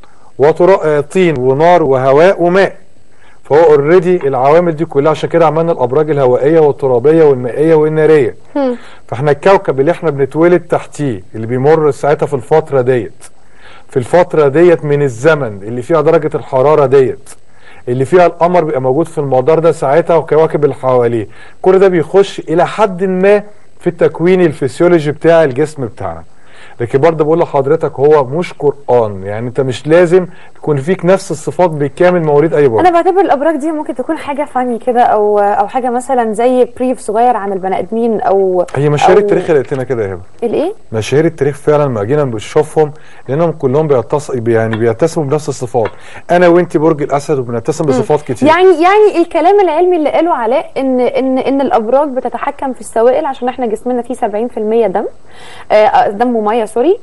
وطرق، طين ونار وهواء وماء. فهو اوريدي العوامل دي كلها، عشان كده عملنا الابراج الهوائيه والترابيه والمائيه والناريه. فاحنا الكوكب اللي احنا بنتولد تحتيه اللي بيمر ساعتها في الفتره ديت في الفتره ديت من الزمن اللي فيها درجه الحراره ديت اللي فيها القمر بيبقى موجود في المدار ده ساعتها والكواكب اللي حواليه، كل ده بيخش الى حد ما في التكوين الفسيولوجي بتاع الجسم بتاعنا. لكن برضه بقول لحضرتك هو مش قرآن، يعني انت مش لازم تكون فيك نفس الصفات بالكامل مواليد اي برج. انا بعتبر الابراج دي ممكن تكون حاجه فاني كده او او حاجه مثلا زي بريف صغير عن البني ادمين او هي مشاهير أو التاريخ اللي قلت لنا كده يا هبه. الايه؟ مشاهير التاريخ فعلا لما جينا بنشوفهم لانهم كلهم بيتص... يعني بيتسموا بنفس الصفات. انا وانت برج الاسد وبنتسم بصفات كتير. يعني يعني الكلام العلمي اللي قاله علاء ان ان ان الابراج بتتحكم في السوائل عشان احنا جسمنا فيه سبعين في المية دم آه دم وميه سوري.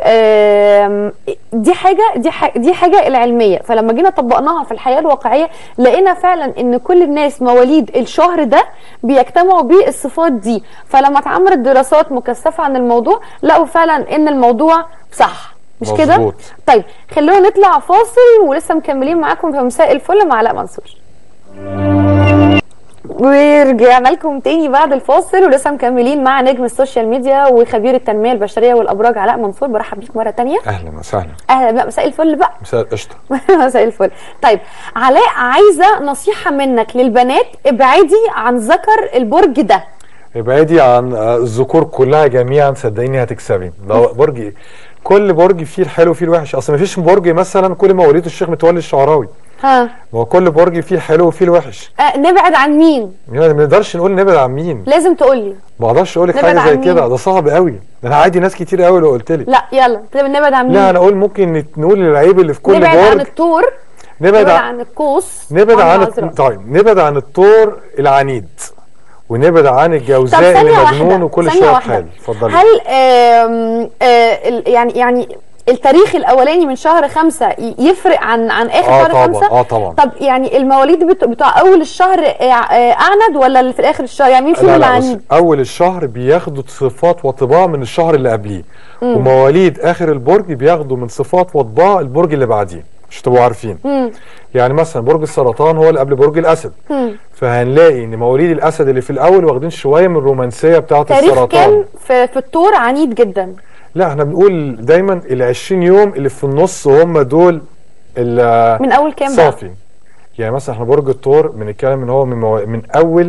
آه دي حاجه دي حاجة دي حاجه العلميه. فلما جينا طبقناها في الحياه الواقعيه لقينا فعلا ان كل الناس مواليد الشهر ده بيجتمعوا بالصفات دي. فلما اتعملت دراسات مكثفه عن الموضوع لقوا فعلا ان الموضوع صح، مش كده؟ طيب خلونا نطلع فاصل ولسه مكملين معاكم في مساء الفل مع علاء منصور. ورجعنا لكم تاني بعد الفاصل ولسه مكملين مع نجم السوشيال ميديا وخبير التنميه البشريه والابراج علاء منصور. برحب بيك مره تانية. اهلا وسهلا. اهلا بقى، مساء الفل بقى. مساء القشطه. مساء الفل. طيب علاء، عايزه نصيحه منك للبنات، ابعدي عن ذكر البرج ده. ابعدي عن الذكور كلها جميعا، صدقيني هتكسبي. لو برج، كل برج فيه الحلو وفيه الوحش، اصل ما فيش برج مثلا كل مواليد الشيخ متولي الشعراوي. ها، ما هو كل برج فيه الحلو وفيه الوحش. أه نبعد عن مين؟ يعني ما نقدرش نقول نبعد عن مين. لازم تقول لي. ما اقدرش اقول لك حاجه زي كده، ده صعب قوي. ده انا عادي ناس كتير قوي لو قلت لي. لا يلا نبعد عن مين؟ لا انا اقول ممكن نقول العيب اللي في كل برج. نبعد عن الثور، نبعد, نبعد عن القوس، نبعد عن الت... طيب نبعد عن الثور العنيد، ونبعد عن الجوزاء المجنون وكل شويه بحال. اتفضلي. هل آم آم يعني يعني التاريخ الاولاني من شهر خمسة يفرق عن عن اخر آه شهر طبعًا خمسة؟ اه طبعا. طب يعني المواليد بتوع, بتوع اول الشهر اعند ولا اللي في اخر الشهر؟ يعني مين فيهم اللي عنيد؟ اول الشهر بياخدوا صفات وطباع من الشهر اللي قبليه، ومواليد اخر البرج بياخدوا من صفات وطباع البرج اللي بعديه، مش تبقوا عارفين. مم. يعني مثلا برج السرطان هو اللي قبل برج الاسد. مم. فهنلاقي ان مواليد الاسد اللي في الاول واخدين شويه من الرومانسيه بتاعه السرطان. تاريخ كام في, في الثور عنيد جدا؟ لا احنا بنقول دايما ال عشرين يوم اللي في النص هم دول من اول كام صافي. يعني مثلا احنا برج الثور بنتكلم ان هو من, مو... من اول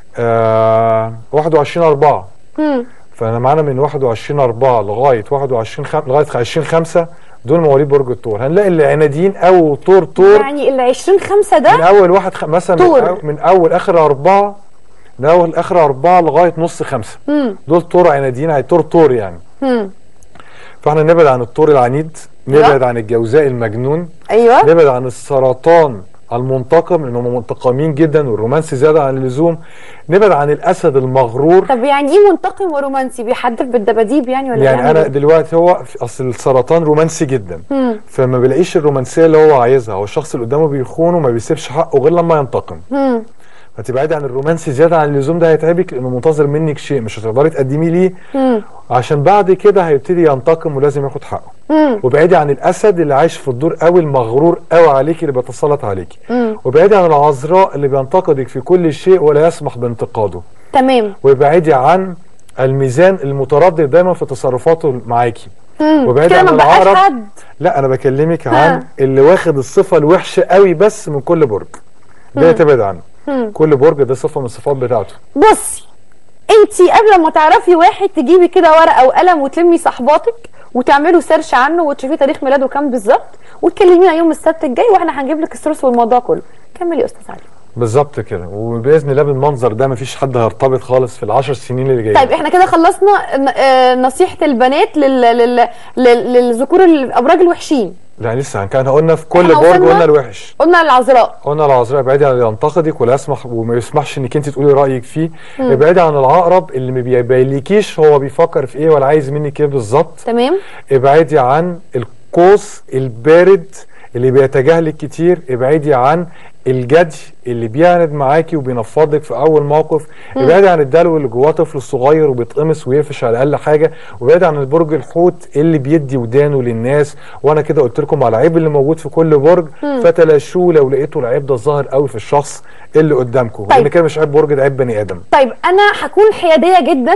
آه واحد وعشرين أربعة. امم فانا معانا من واحد وعشرين أربعة لغايه واحد وعشرين خم... لغايه عشرين خمسة دول مواليد برج الثور. هنلاقي اللي عناديين او طور طور، يعني ال عشرين خمسة ده من اول واحد خ... مثلا من, أو... من اول اخر أربعة، من اول اخر أربعة لغايه نص خمسة. مم. دول طور عناديين، يعني طور طور يعني. امم فاحنا نبعد عن الطور العنيد، نبعد عن الجوزاء المجنون. ايوه. نبعد عن السرطان المنتقم لانهم منتقمين جدا والرومانسي زياده عن اللزوم. نبعد عن الاسد المغرور. طب يعني ايه منتقم ورومانسي؟ بيحدف بالدباديب يعني ولا يعني انا دلوقتي هو اصل السرطان رومانسي جدا، مم. فما بيلاقيش الرومانسيه اللي هو عايزها، هو الشخص اللي قدامه بيخونه وما بيسيبش حقه غير لما ينتقم. مم. فتبعدي عن الرومانسي زياده عن اللزوم، ده هيتعبك لانه منتظر منك شيء مش هتقدري تقدميه ليه، مم. عشان بعد كده هيبتدي ينتقم ولازم ياخد حقه. مم. وبعدي عن الاسد اللي عايش في الدور قوي، المغرور قوي عليكي اللي بيتسلط عليكي. مم. وبعدي عن العذراء اللي بينتقدك في كل شيء ولا يسمح بانتقاده. تمام. وابعدي عن الميزان المتردد دايما في تصرفاته معاكي. امم وبعدي عن العقرب. حد. لا انا بكلمك عن اللي واخد الصفه الوحشه قوي بس من كل برج، ده تبعد عنه. مم. كل برج ده صفه من الصفات بتاعته. بصي انتي قبل ما تعرفي واحد تجيبي كده ورقه وقلم وتلمي صحباتك وتعملوا سيرش عنه وتشوفي تاريخ ميلاده كام بالظبط وتكلمينا يوم السبت الجاي واحنا هنجيب لك السورس والموضوع كله. كملي يا استاذ علي. بالظبط كده، وباذن الله بالمنظر ده مفيش حد هيرتبط خالص في العشر سنين اللي جايين. طيب احنا كده خلصنا نصيحه البنات لل... لل... لل... للذكور الابراج الوحشين. لا لسه كان قلنا في كل برج قلنا الوحش. قلنا العذراء. قلنا العذراء ابعدي عن اللي ينتقدك ولا يسمح وما يسمحش انك انت تقولي رايك فيه. ابعدي عن العقرب اللي ما بيبينلكيش هو بيفكر في ايه ولا عايز منك ايه بالظبط. تمام. ابعدي عن القوس البارد اللي بيتجاهلك كتير. ابعدي عن الجدي اللي بيعند معاكي وبينفضك في اول موقف. ابعدي عن الدلو اللي جواه طفل صغير وبيتقمص ويقفش على اقل حاجه. وابعدي عن البرج الحوت اللي بيدي ودانه للناس. وانا كده قلت لكم على العيب اللي موجود في كل برج، فتلاشوه لو لقيتوا العيب ده ظاهر قوي في الشخص اللي قدامكم. طيب. لان كده مش عيب برج، ده عيب بني ادم. طيب انا هكون حياديه جدا،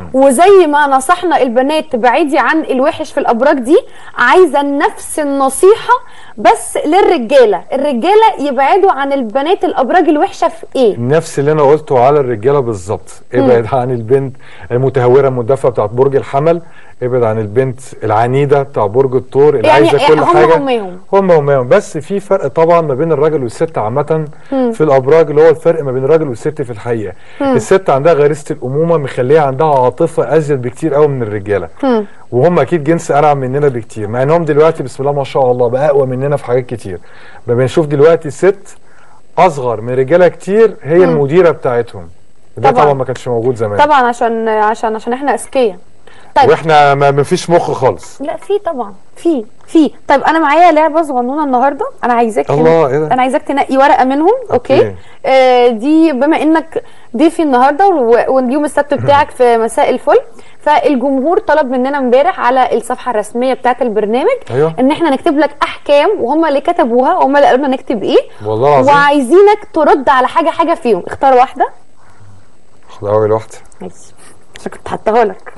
وزي ما نصحنا البنات تبعدي عن الوحش في الابراج دي، عايزه نفس النصيحه بس للرجاله. الرجاله يبعدوا عن البنات الابراج الوحشه في ايه؟ نفس اللي انا قلته على الرجاله بالظبط. ابعد عن البنت المتهوره المدافعه بتاعت برج الحمل. ابعد عن البنت العنيده بتاع برج الثور اللي يعني عايزه كل هم حاجه. هم همهم هم همهم بس في فرق طبعا ما بين الراجل والست عامه في الابراج، اللي هو الفرق ما بين الراجل والست في الحقيقه. مم. الست عندها غريزه الامومه مخليها عندها عاطفه ازيد بكتير قوي من الرجاله. مم. وهم اكيد جنس انعم مننا بكتير، مع انهم دلوقتي بسم الله ما شاء الله بقى اقوى مننا في حاجات كتير. ما بنشوف دلوقتي ست اصغر من رجاله كتير هي مم. المديره بتاعتهم. ده طبعا, طبعا ما كانش موجود زمان. طبعا عشان عشان عشان احنا اذكياء. طيب واحنا ما فيش مخ خالص. لا في طبعا في في طيب انا معايا لعبه صغنونه النهارده، انا عايزاك الله ايه ده؟ انا عايزاك تنقي ورقه منهم. اوكي, أوكي. آه دي بما انك ضيفي النهارده واليوم السبت بتاعك في مساء الفل، فالجمهور طلب مننا امبارح على الصفحه الرسميه بتاعه البرنامج أيوة. ان احنا نكتب لك احكام، وهم اللي كتبوها وهم اللي قالوا لنا نكتب ايه. والله العظيم. وعايزينك ترد على حاجه حاجه فيهم، اختار واحده. اختار اول واحده. ماشي عشان كنت حاطاها لك.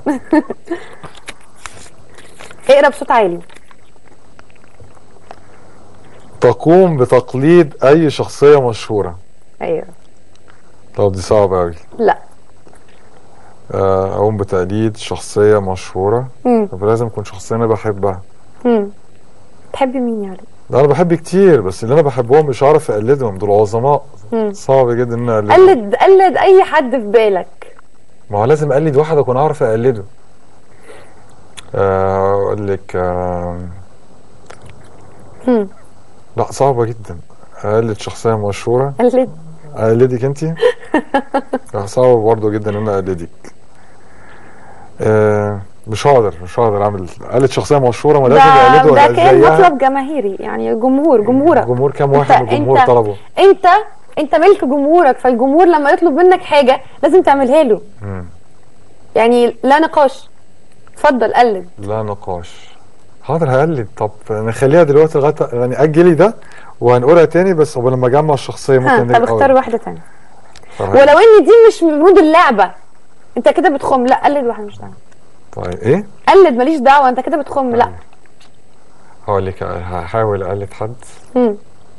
اقرا بصوت عالي. تقوم بتقليد اي شخصيه مشهوره. ايوه. طب دي صعبه قوي. لا. اقوم بتقليد شخصيه مشهوره. امم طب لازم تكون شخصيه انا بحبها. امم تحبي مين يعني؟ لا انا بحب كتير، بس اللي انا بحبهم مش عارف اقلدهم، دول عظماء. مم. صعب جدا ان انا اقلدهم. قلد قلد اي حد في بالك. ما هو لازم اقلد واحد اكون اعرف اقلده. اقول لك آه امم لا صعبه جدا. اقلد شخصيه مشهوره. قلد. اقلدك انت؟ صعب برضه جدا ان انا اقلدك. آه مش هقدر مش هقدر اعمل اقلد شخصيه مشهوره، ما لازم اقلده ده زيها. كان مطلب جماهيري يعني، جمهور جمهورك. جمهور كام واحد من الجمهور انت طلبه؟ انت انت ملك جمهورك، فالجمهور لما يطلب منك حاجه لازم تعملها له. مم. يعني لا نقاش. اتفضل قلد. لا نقاش. حاضر هقلد. طب نخليها دلوقتي لغايه يعني اجلي ده وهنقولها تاني، بس قبل ما اجمع الشخصيه ممكن. طب اختار واحده تانيه. فرحة. ولو ان دي مش من مود اللعبه، انت كده بتخم. لا قلد واحده مش دعوه. طيب ايه؟ قلد ماليش دعوه، انت كده بتخم. طيب. لا هقول لك هحاول اقلد حد. امم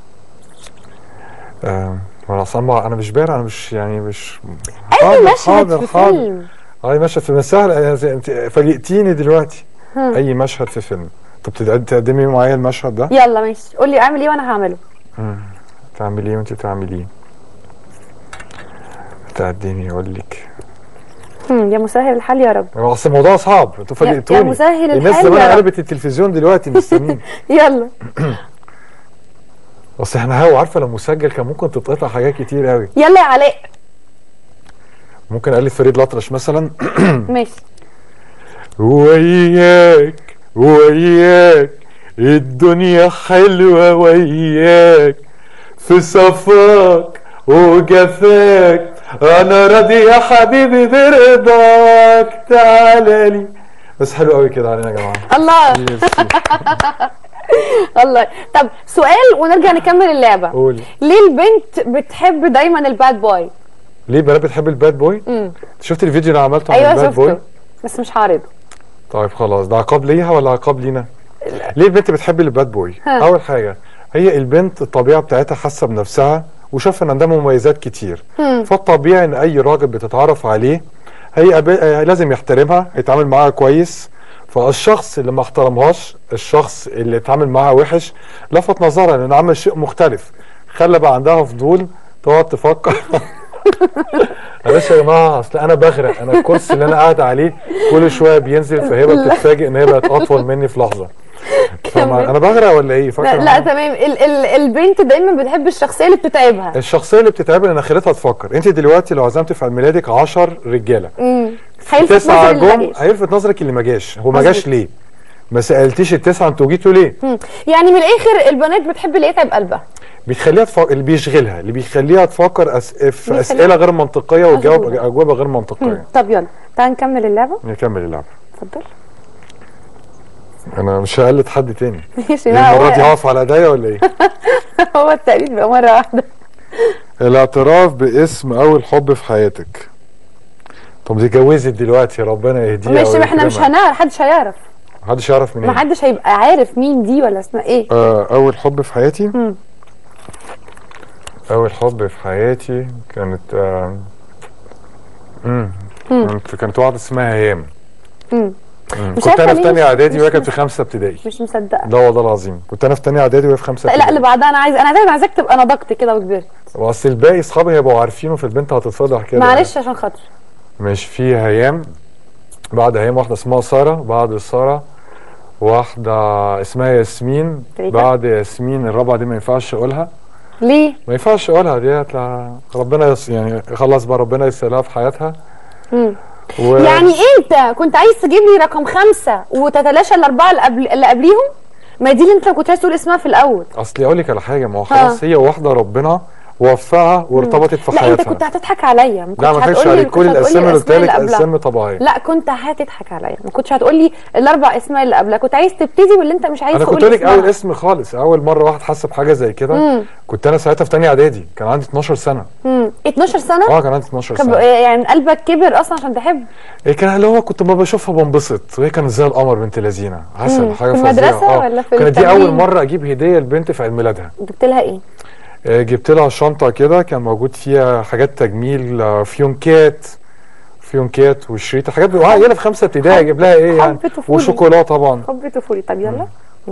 آه انا اصلا انا مش بارع، انا مش يعني مش اي مشهد في فيلم. اي مشهد في سهل. انت فاجئتيني دلوقتي. هم. اي مشهد في فيلم. طب تقدمي معايا المشهد ده؟ يلا ماشي، قول لي اعمل ايه وانا هعمله. امم تعملي ايه وانت بتعمليه؟ تقدمي اقول لك. امم يا مسهل الحال يا رب. اصل الموضوع صعب، انتوا فاجئتوني. يا مسهل الحال الناس زمان قلبت التلفزيون دلوقتي مستنيين. يلا. اصل احنا هو عارفه لو مسجل كان ممكن تتقطع حاجات كتير قوي. يلا يا علاء. ممكن اقلد فريد الأطرش مثلا. ماشي. وياك وياك الدنيا حلوه وياك، في صفاك وجفاك انا راضي يا حبيبي برضاك، تعالى لي. بس حلو قوي كده علينا يا جماعه. الله. الله. طب سؤال ونرجع نكمل اللعبه. قولي. ليه البنت بتحب دايما الباد بوي؟ ليه البنات بتحب الباد بوي؟ امم شفت الفيديو اللي عملته عن أيوة الباد شفته. بوي؟ بس مش هعرضه. طيب خلاص، ده عقاب ليها ولا عقاب لينا؟ ليه البنت بتحب الباد بوي؟ ها. اول حاجه هي البنت الطبيعه بتاعتها حاسه بنفسها وشاف ان عندها مميزات كتير. هم. فالطبيعي ان اي راجل بتتعرف عليه هي أب... لازم يحترمها، يتعامل معاها كويس. فالشخص اللي ما احترمهاش، الشخص اللي اتعامل معاها وحش، لفت نظرها لانه عمل شيء مختلف، خلى بقى عندها فضول تقعد تفكر. معلش يا جماعه، اصل انا بغرق، انا الكرسي اللي انا قاعد عليه كل شويه بينزل، فهي بتتفاجئ ان هي بقت اطول مني في لحظه. انا بغرق ولا ايه؟ لا, لا تمام. ال ال البنت دايما بتحب الشخصيه اللي بتتعبها. الشخصيه اللي بتتعبها لان اخرتها تفكر. انت دلوقتي لو عزمتي في عيد ميلادك عشرة رجاله، امم هيلفت نظر اللي ما جاش. هيلفت نظرك اللي ما جاش. هو ما جاش ليه؟ ما سالتيش التسعه انتوا جيتوا ليه؟ مم. يعني من الاخر البنات بتحب اللي يتعب قلبها، بيخليها تفكر، اللي بيشغلها، اللي بيخليها تفكر أس... في اسئله غير منطقيه وتجاوب اجوبه غير منطقيه. مم. طب يلا تعال نكمل اللعبه. نكمل اللعبه. اتفضل. انا مش هقلد حد تاني. ماشي. المره دي هقف على ايديا ولا ايه؟ هو التقليد بقى مره واحده. الاعتراف باسم اول حب في حياتك. طب دي اتجوزت دلوقتي، ربنا يهديها. ماشي، احنا مش هنعرف، محدش هيعرف. محدش يعرف منين؟ محدش هيبقى عارف مين دي ولا اسمها ايه. آه اول حب في حياتي. مم. اول حب في حياتي كانت آه امم كانت كانت واحده اسمها هيام. امم كنت انا في ثانيه اعدادي وهي كانت في خمسه ابتدائي. مش مصدقه. لا والله العظيم، كنت انا في ثانيه اعدادي وهي في خمسه ابتدائي. لا اللي بعدها انا عايز انا دايما عايزاك تبقى نضجت كده وكبرت. واصل الباقي اصحابي هيبقوا عارفينه، في البنت هتتفضح كده. معلش عشان خاطر. مش في هيام، بعد هيام واحده اسمها ساره، بعد ساره واحده اسمها ياسمين، بعد ياسمين الرابعه دي ما ينفعش اقولها. ليه؟ ما ينفعش اقولها ديت، ربنا يس يعني خلاص بقى ربنا يسهلها في حياتها. امم و... يعني انت كنت عايز تجيب لي رقم خمسه وتتلاشى الاربعه اللي قبل اللي قبليهم؟ ما دي اللي انت كنت عايز تقول اسمها في الاول. اصل اقول لك على حاجه، ما هو خلاص هي واحده ربنا ووفاها وارتبطت في لا حياتها. انت كنت هتضحك عليا، ما لا ما كنتش كانش هتقولي عليك، كل الاسامي اللي قلت لك اسامي طبيعيه. لا كنت هتضحك عليا، ما كنتش هتقول لي الاربع اسماء اللي قبلها، كنت عايز تبتدي واللي انت مش عايز انا تقول كنت لك اسمها. اول اسم خالص، اول مره واحد حس بحاجه زي كده كنت انا ساعتها في ثانيه اعدادي، كان عندي اتناشر سنه. امم اتناشر سنه؟ اه كان عندي اتناشر سنه. يعني قلبك كبر اصلا عشان تحب؟ ايه كان اللي هو كنت ما بشوفها بنبسط، وهي كانت زي القمر بنت لذينه عسل، حاجه فظيعه. في المدرسه آه. ولا في كانت دي اول مره اجيب هديه لبنت في عيد ميلادها. جبت لها ايه؟ آه جبت لها شنطه كده كان موجود فيها حاجات تجميل، آه فيونكات فيونكات وشريطه، حاجات وهي في خمسه ابتدائي اجيب لها ايه يعني، وشوكولاته طبعا. حب طفولي. طب يلا.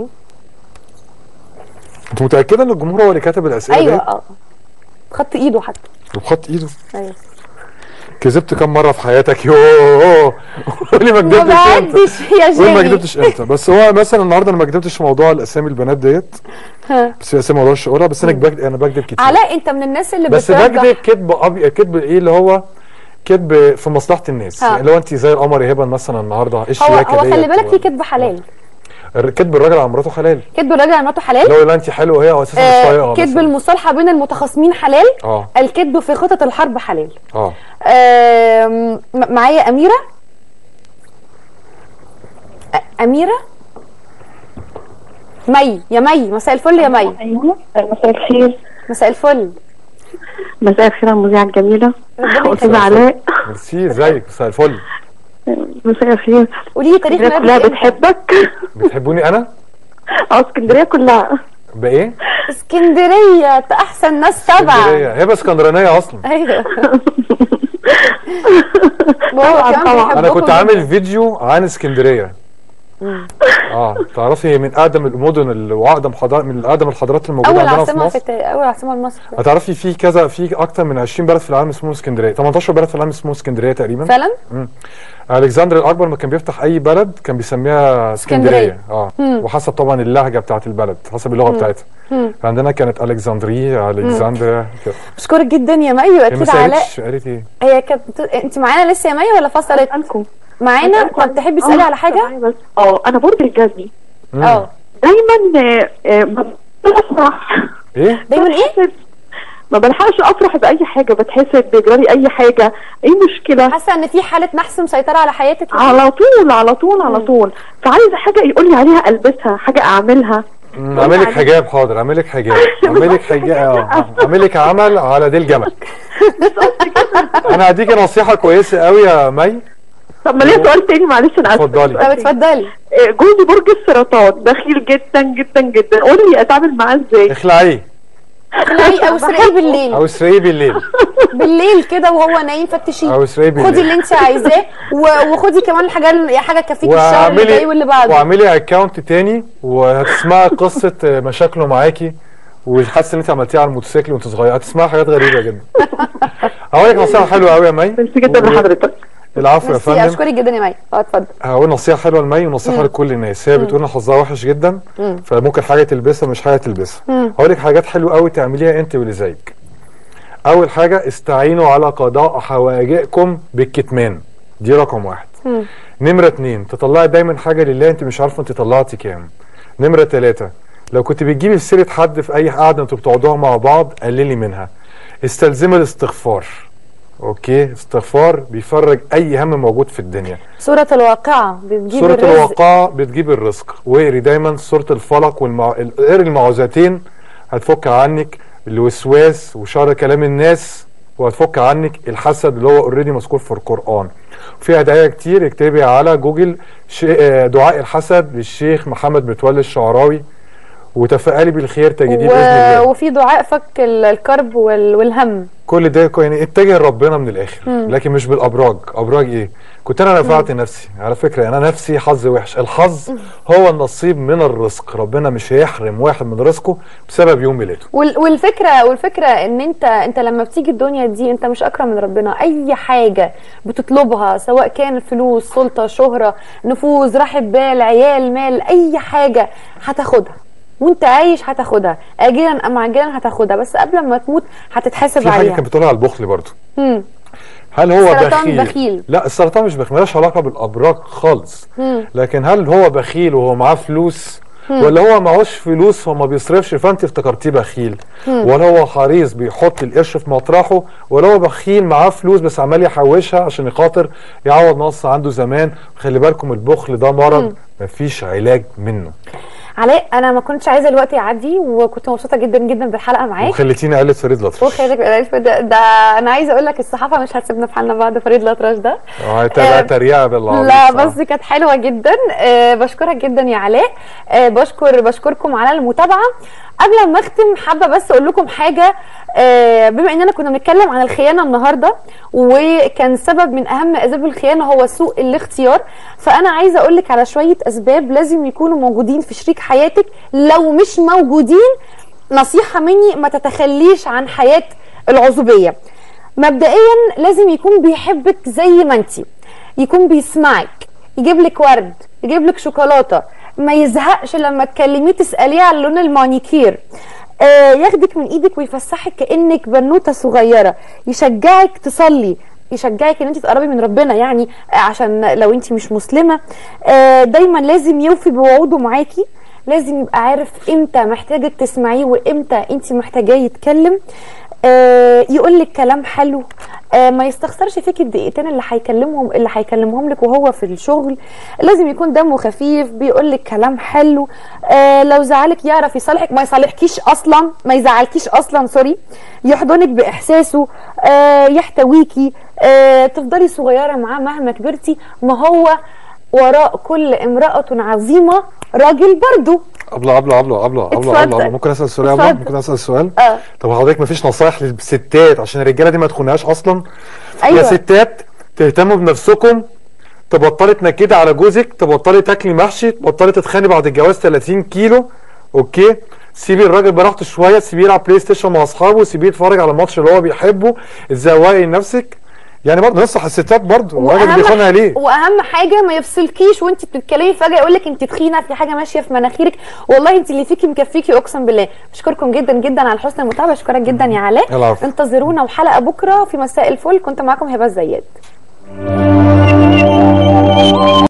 انت متاكده ان الجمهور هو اللي كاتب الاسئله ايوه اه بخط ايده حتى. بخط ايده؟ ايوه. كذبت كم مره في حياتك؟ يوه قولي ما كدبتش ما امتى؟ يا جيمي ما كدبتش امتى؟ بس هو مثلا النهارده انا ما كدبتش في موضوع الاسامي البنات ديت، بس اسامي ما اقدرش اقولها، بس انا بكدب، انا بكدب كتير. علاء انت من الناس اللي بس بكدب كدب ابيض، كدب ايه اللي هو كدب في مصلحه الناس، يعني لو انت زي القمر يا هبه مثلا النهارده ايش هو الشياكه هو خلي بالك في كدب حلال. كدب الراجل على مراته حلال. كدب الراجل على مراته حلال؟ لو لا انت حلوه وهي اساسا مش طايقها. كدب المصالحه بين المتخاصمين حلال. اه الكدب في خطط الحرب حلال. اه معايا اميره. اميره مي يا مي، مساء الفل يا مي. ايوه مساء الخير. مساء الفل. مساء الخير يا المذيعه الجميله استاذه علاء. ميرسي، ازيك؟ مساء الفل. مساء الخير. قولي لي تاريخ ميلادك. كلها بتحبك. بتحبوني انا؟ اه اسكندريه كلها. بايه؟ اسكندريه احسن ناس طبعا. اسكندريه هبه اسكندرانيه اصلا. ايوه طبعا طبعا. انا كنت عامل فيديو عن اسكندريه. اه تعرفي هي من اقدم المدن واقدم حضاره، من اقدم الحضارات الموجوده عندنا في مصر. في اول عاصمه لمصر. هتعرفي في كذا، في اكتر من عشرين بلد في العالم اسمه اسكندريه، تمنتاشر بلد في العالم اسمه اسكندريه تقريبا. فعلا؟ امم الكسندر الاكبر ما كان بيفتح اي بلد كان بيسميها اسكندريه. اه مم. وحسب طبعا اللهجه بتاعت البلد، حسب اللغه مم. بتاعتها. فعندنا كانت الكسندريه، الكسندريا كده. بشكرك جدا يا مي. واكيد علاء قالت ايه؟ هي كانت انت معانا لسه يا مي ولا فصلت؟ اسالكم معانا. طب تحبي تسالي على حاجه؟ بس اه انا برج الجدي. اه دايما بفرح. ايه؟ دايما ايه؟ ما بلحقش افرح باي حاجه، بتحسد بيجرالي اي حاجه، اي مشكله. حاسه ان في حاله نحس مسيطره على حياتك؟ على طول على طول على طول. فعايزه حاجه يقول لي عليها البسها، حاجه اعملها. اعمل لك حجاب. حاضر اعمل لك حجاب. اعمل لك حجاب. اعمل لك عمل على ديل جمل. انا هديكي نصيحه كويسه قوي يا مي. طب ما ليه سؤال تاني معلش انا اسفه. اتفضلي. طب اتفضلي. جوزي برج السرطان، بخيل جدا جدا جدا، قول لي اتعامل معاه ازاي؟ اخلعيه. اخلعيه او اسرقيه بالليل. او اسرقيه بالليل. بالليل كده وهو نايم فتشيه. او اسرقيه بالليل. خدي اللي انت عايزاه وخدي كمان حاجه حاجه تكفيكي الشهر اللي جاي واللي بعده. واعملي اكونت تاني وهتسمعي قصه مشاكله معاكي وحاسه ان انت عملتيها على الموتوسيكل وانت صغيره، هتسمعي حاجات غريبه جدا. هقول لك نصيحه حلوه قوي يا مي. ميرسي جدا لحضرتك. العفو يا فندم. اشكرك جدا يا مي. اه اتفضل. هقول نصيحه حلوه لمي ونصيحه لكل الناس. هي بتقول ان حظها وحش جدا مم. فممكن حاجه تلبسها مش حاجه تلبسها. هقول لك حاجات حلوه قوي تعمليها انت واللي زيك. اول حاجه استعينوا على قضاء حوائجكم بالكتمان، دي رقم واحد. مم. نمره اتنين تطلعي دايما حاجه لله انت مش عارفه انت طلعتي كام. نمره تلاته لو كنت بتجيبي سيره حد في اي قعده انتوا بتقعدوها مع بعض قللي منها. استلزمي الاستغفار. اوكي، استغفار بيفرج اي هم موجود في الدنيا. سورة الواقعة بتجيب سورة الرزق. الواقعة بتجيب الرزق، واقري دايما سورة الفلق والمع... اقري المعوذتين هتفك عنك الوسواس وشر كلام الناس، وهتفك عنك الحسد اللي هو اوريدي مذكور في القرآن. وفي ادعية كتير اكتبي على جوجل ش... دعاء الحسد للشيخ محمد متولي الشعراوي وتفائلي بالخير تجديه و... باذن الله. وفي دعاء فك الكرب وال... والهم. كل ده يعني اتجه لربنا من الاخر. مم. لكن مش بالابراج. ابراج ايه؟ كنت انا نفعت مم. نفسي على فكره. انا نفسي حظ وحش. الحظ مم. هو النصيب من الرزق. ربنا مش هيحرم واحد من رزقه بسبب يوم ميلاده. وال... والفكره والفكره ان انت انت لما بتيجي الدنيا دي انت مش اكرم من ربنا. اي حاجه بتطلبها سواء كان فلوس، سلطه، شهره، نفوذ، راحه بال، عيال، مال، اي حاجه هتاخدها وانت عايش، هتاخدها اجلا ام عاجلا هتاخدها، بس قبل ما تموت هتتحاسب عليها. في حاجه كانت بتقولها على البخل برضه. امم هل هو السرطان بخيل؟ بخيل. لا السرطان مش بخيل، مالهاش علاقه بالابراج خالص. مم. لكن هل هو بخيل وهو معاه فلوس ولا هو معهوش فلوس فما بيصرفش فانت افتكرتيه بخيل، ولا هو حريص بيحط القرش في مطرحه، ولا هو بخيل معاه فلوس بس عمال يحوشها عشان يخاطر يعوض نقص عنده زمان. خلي بالكم البخل ده مرض مفيش علاج منه. علاء انا ما كنتش عايزه الوقت يعدي، وكنت مبسوطه جدا جدا بالحلقه معاك، وخليتيني اقلد فريد الأطرش. وخليتك ده, ده انا عايزه اقول لك الصحافه مش هتسيبنا في حالنا بعد فريد الأطرش ده. اه ده تريقه بالله. لا بس كانت حلوه جدا. أه بشكرك جدا يا علاء. أه بشكر بشكركم على المتابعه. قبل ما اختم حابه بس اقول لكم حاجه. أه بما اننا كنا بنتكلم عن الخيانه النهارده، وكان سبب من اهم اسباب الخيانه هو سوء الاختيار، فانا عايزه اقول لك على شويه اسباب لازم يكونوا موجودين في شريك حياتك. لو مش موجودين نصيحه مني ما تتخليش عن حياه العزوبيه. مبدئيا لازم يكون بيحبك زي ما انتي، يكون بيسمعك، يجيب لك ورد، يجيب لك شوكولاته، ما يزهقش لما تكلميه تساليه على لون المانيكير، آه ياخدك من ايدك ويفسحك كانك بنوته صغيره، يشجعك تصلي، يشجعك ان انت تقربي من ربنا، يعني عشان لو انت مش مسلمه. آه دايما لازم يوفي بوعوده معاكي، لازم يبقى عارف امتى محتاجه تسمعيه وامتى انت محتاجاه يتكلم. آه يقول لك كلام حلو، آه ما يستخسرش فيك الدقيقتين اللي هيكلمهم اللي هيكلمهم لك وهو في الشغل. لازم يكون دمه خفيف، بيقول لك كلام حلو. آه لو زعلك يعرف يصالحك، ما يصالحكيش اصلا، ما يزعلكيش اصلا سوري، يحضنك باحساسه، آه يحتويكي، آه تفضلي صغيره معاه مهما كبرتي. ما هو وراء كل امرأة عظيمة راجل برضو. ابله ابله ابله ابله ابله ابله ممكن اسال سؤال؟ ابله ممكن اسال سؤال؟ اه طب حضرتك مفيش نصايح للستات عشان الرجاله دي ما تخونهاش اصلا؟ أيوة. يا ستات تهتموا بنفسكم، تبطلي تنكدي على جوزك، تبطلي تاكلي محشي، تبطلي تتخاني بعد الجواز ثلاثين كيلو، اوكي؟ سيبي الراجل براحته شويه، سيبيه يلعب بلاي ستيشن مع اصحابه، سيبيه يتفرج على الماتش اللي هو بيحبه، اتزوقي لنفسك. يعني برضه نصح الستات برضه، الراجل بيخونها ليه؟ واهم حاجه ما يفصلكيش وانت بتتكلمي فجاه يقول لك انت تخينه، في حاجه ماشيه في مناخيرك، والله انت اللي فيكي مكفيكي اقسم بالله. بشكركم جدا جدا على حسن المتابعه، اشكرك جدا يا علاء. انتظرونا وحلقه بكره في مساء الفل. كنت معاكم هبه الزيات.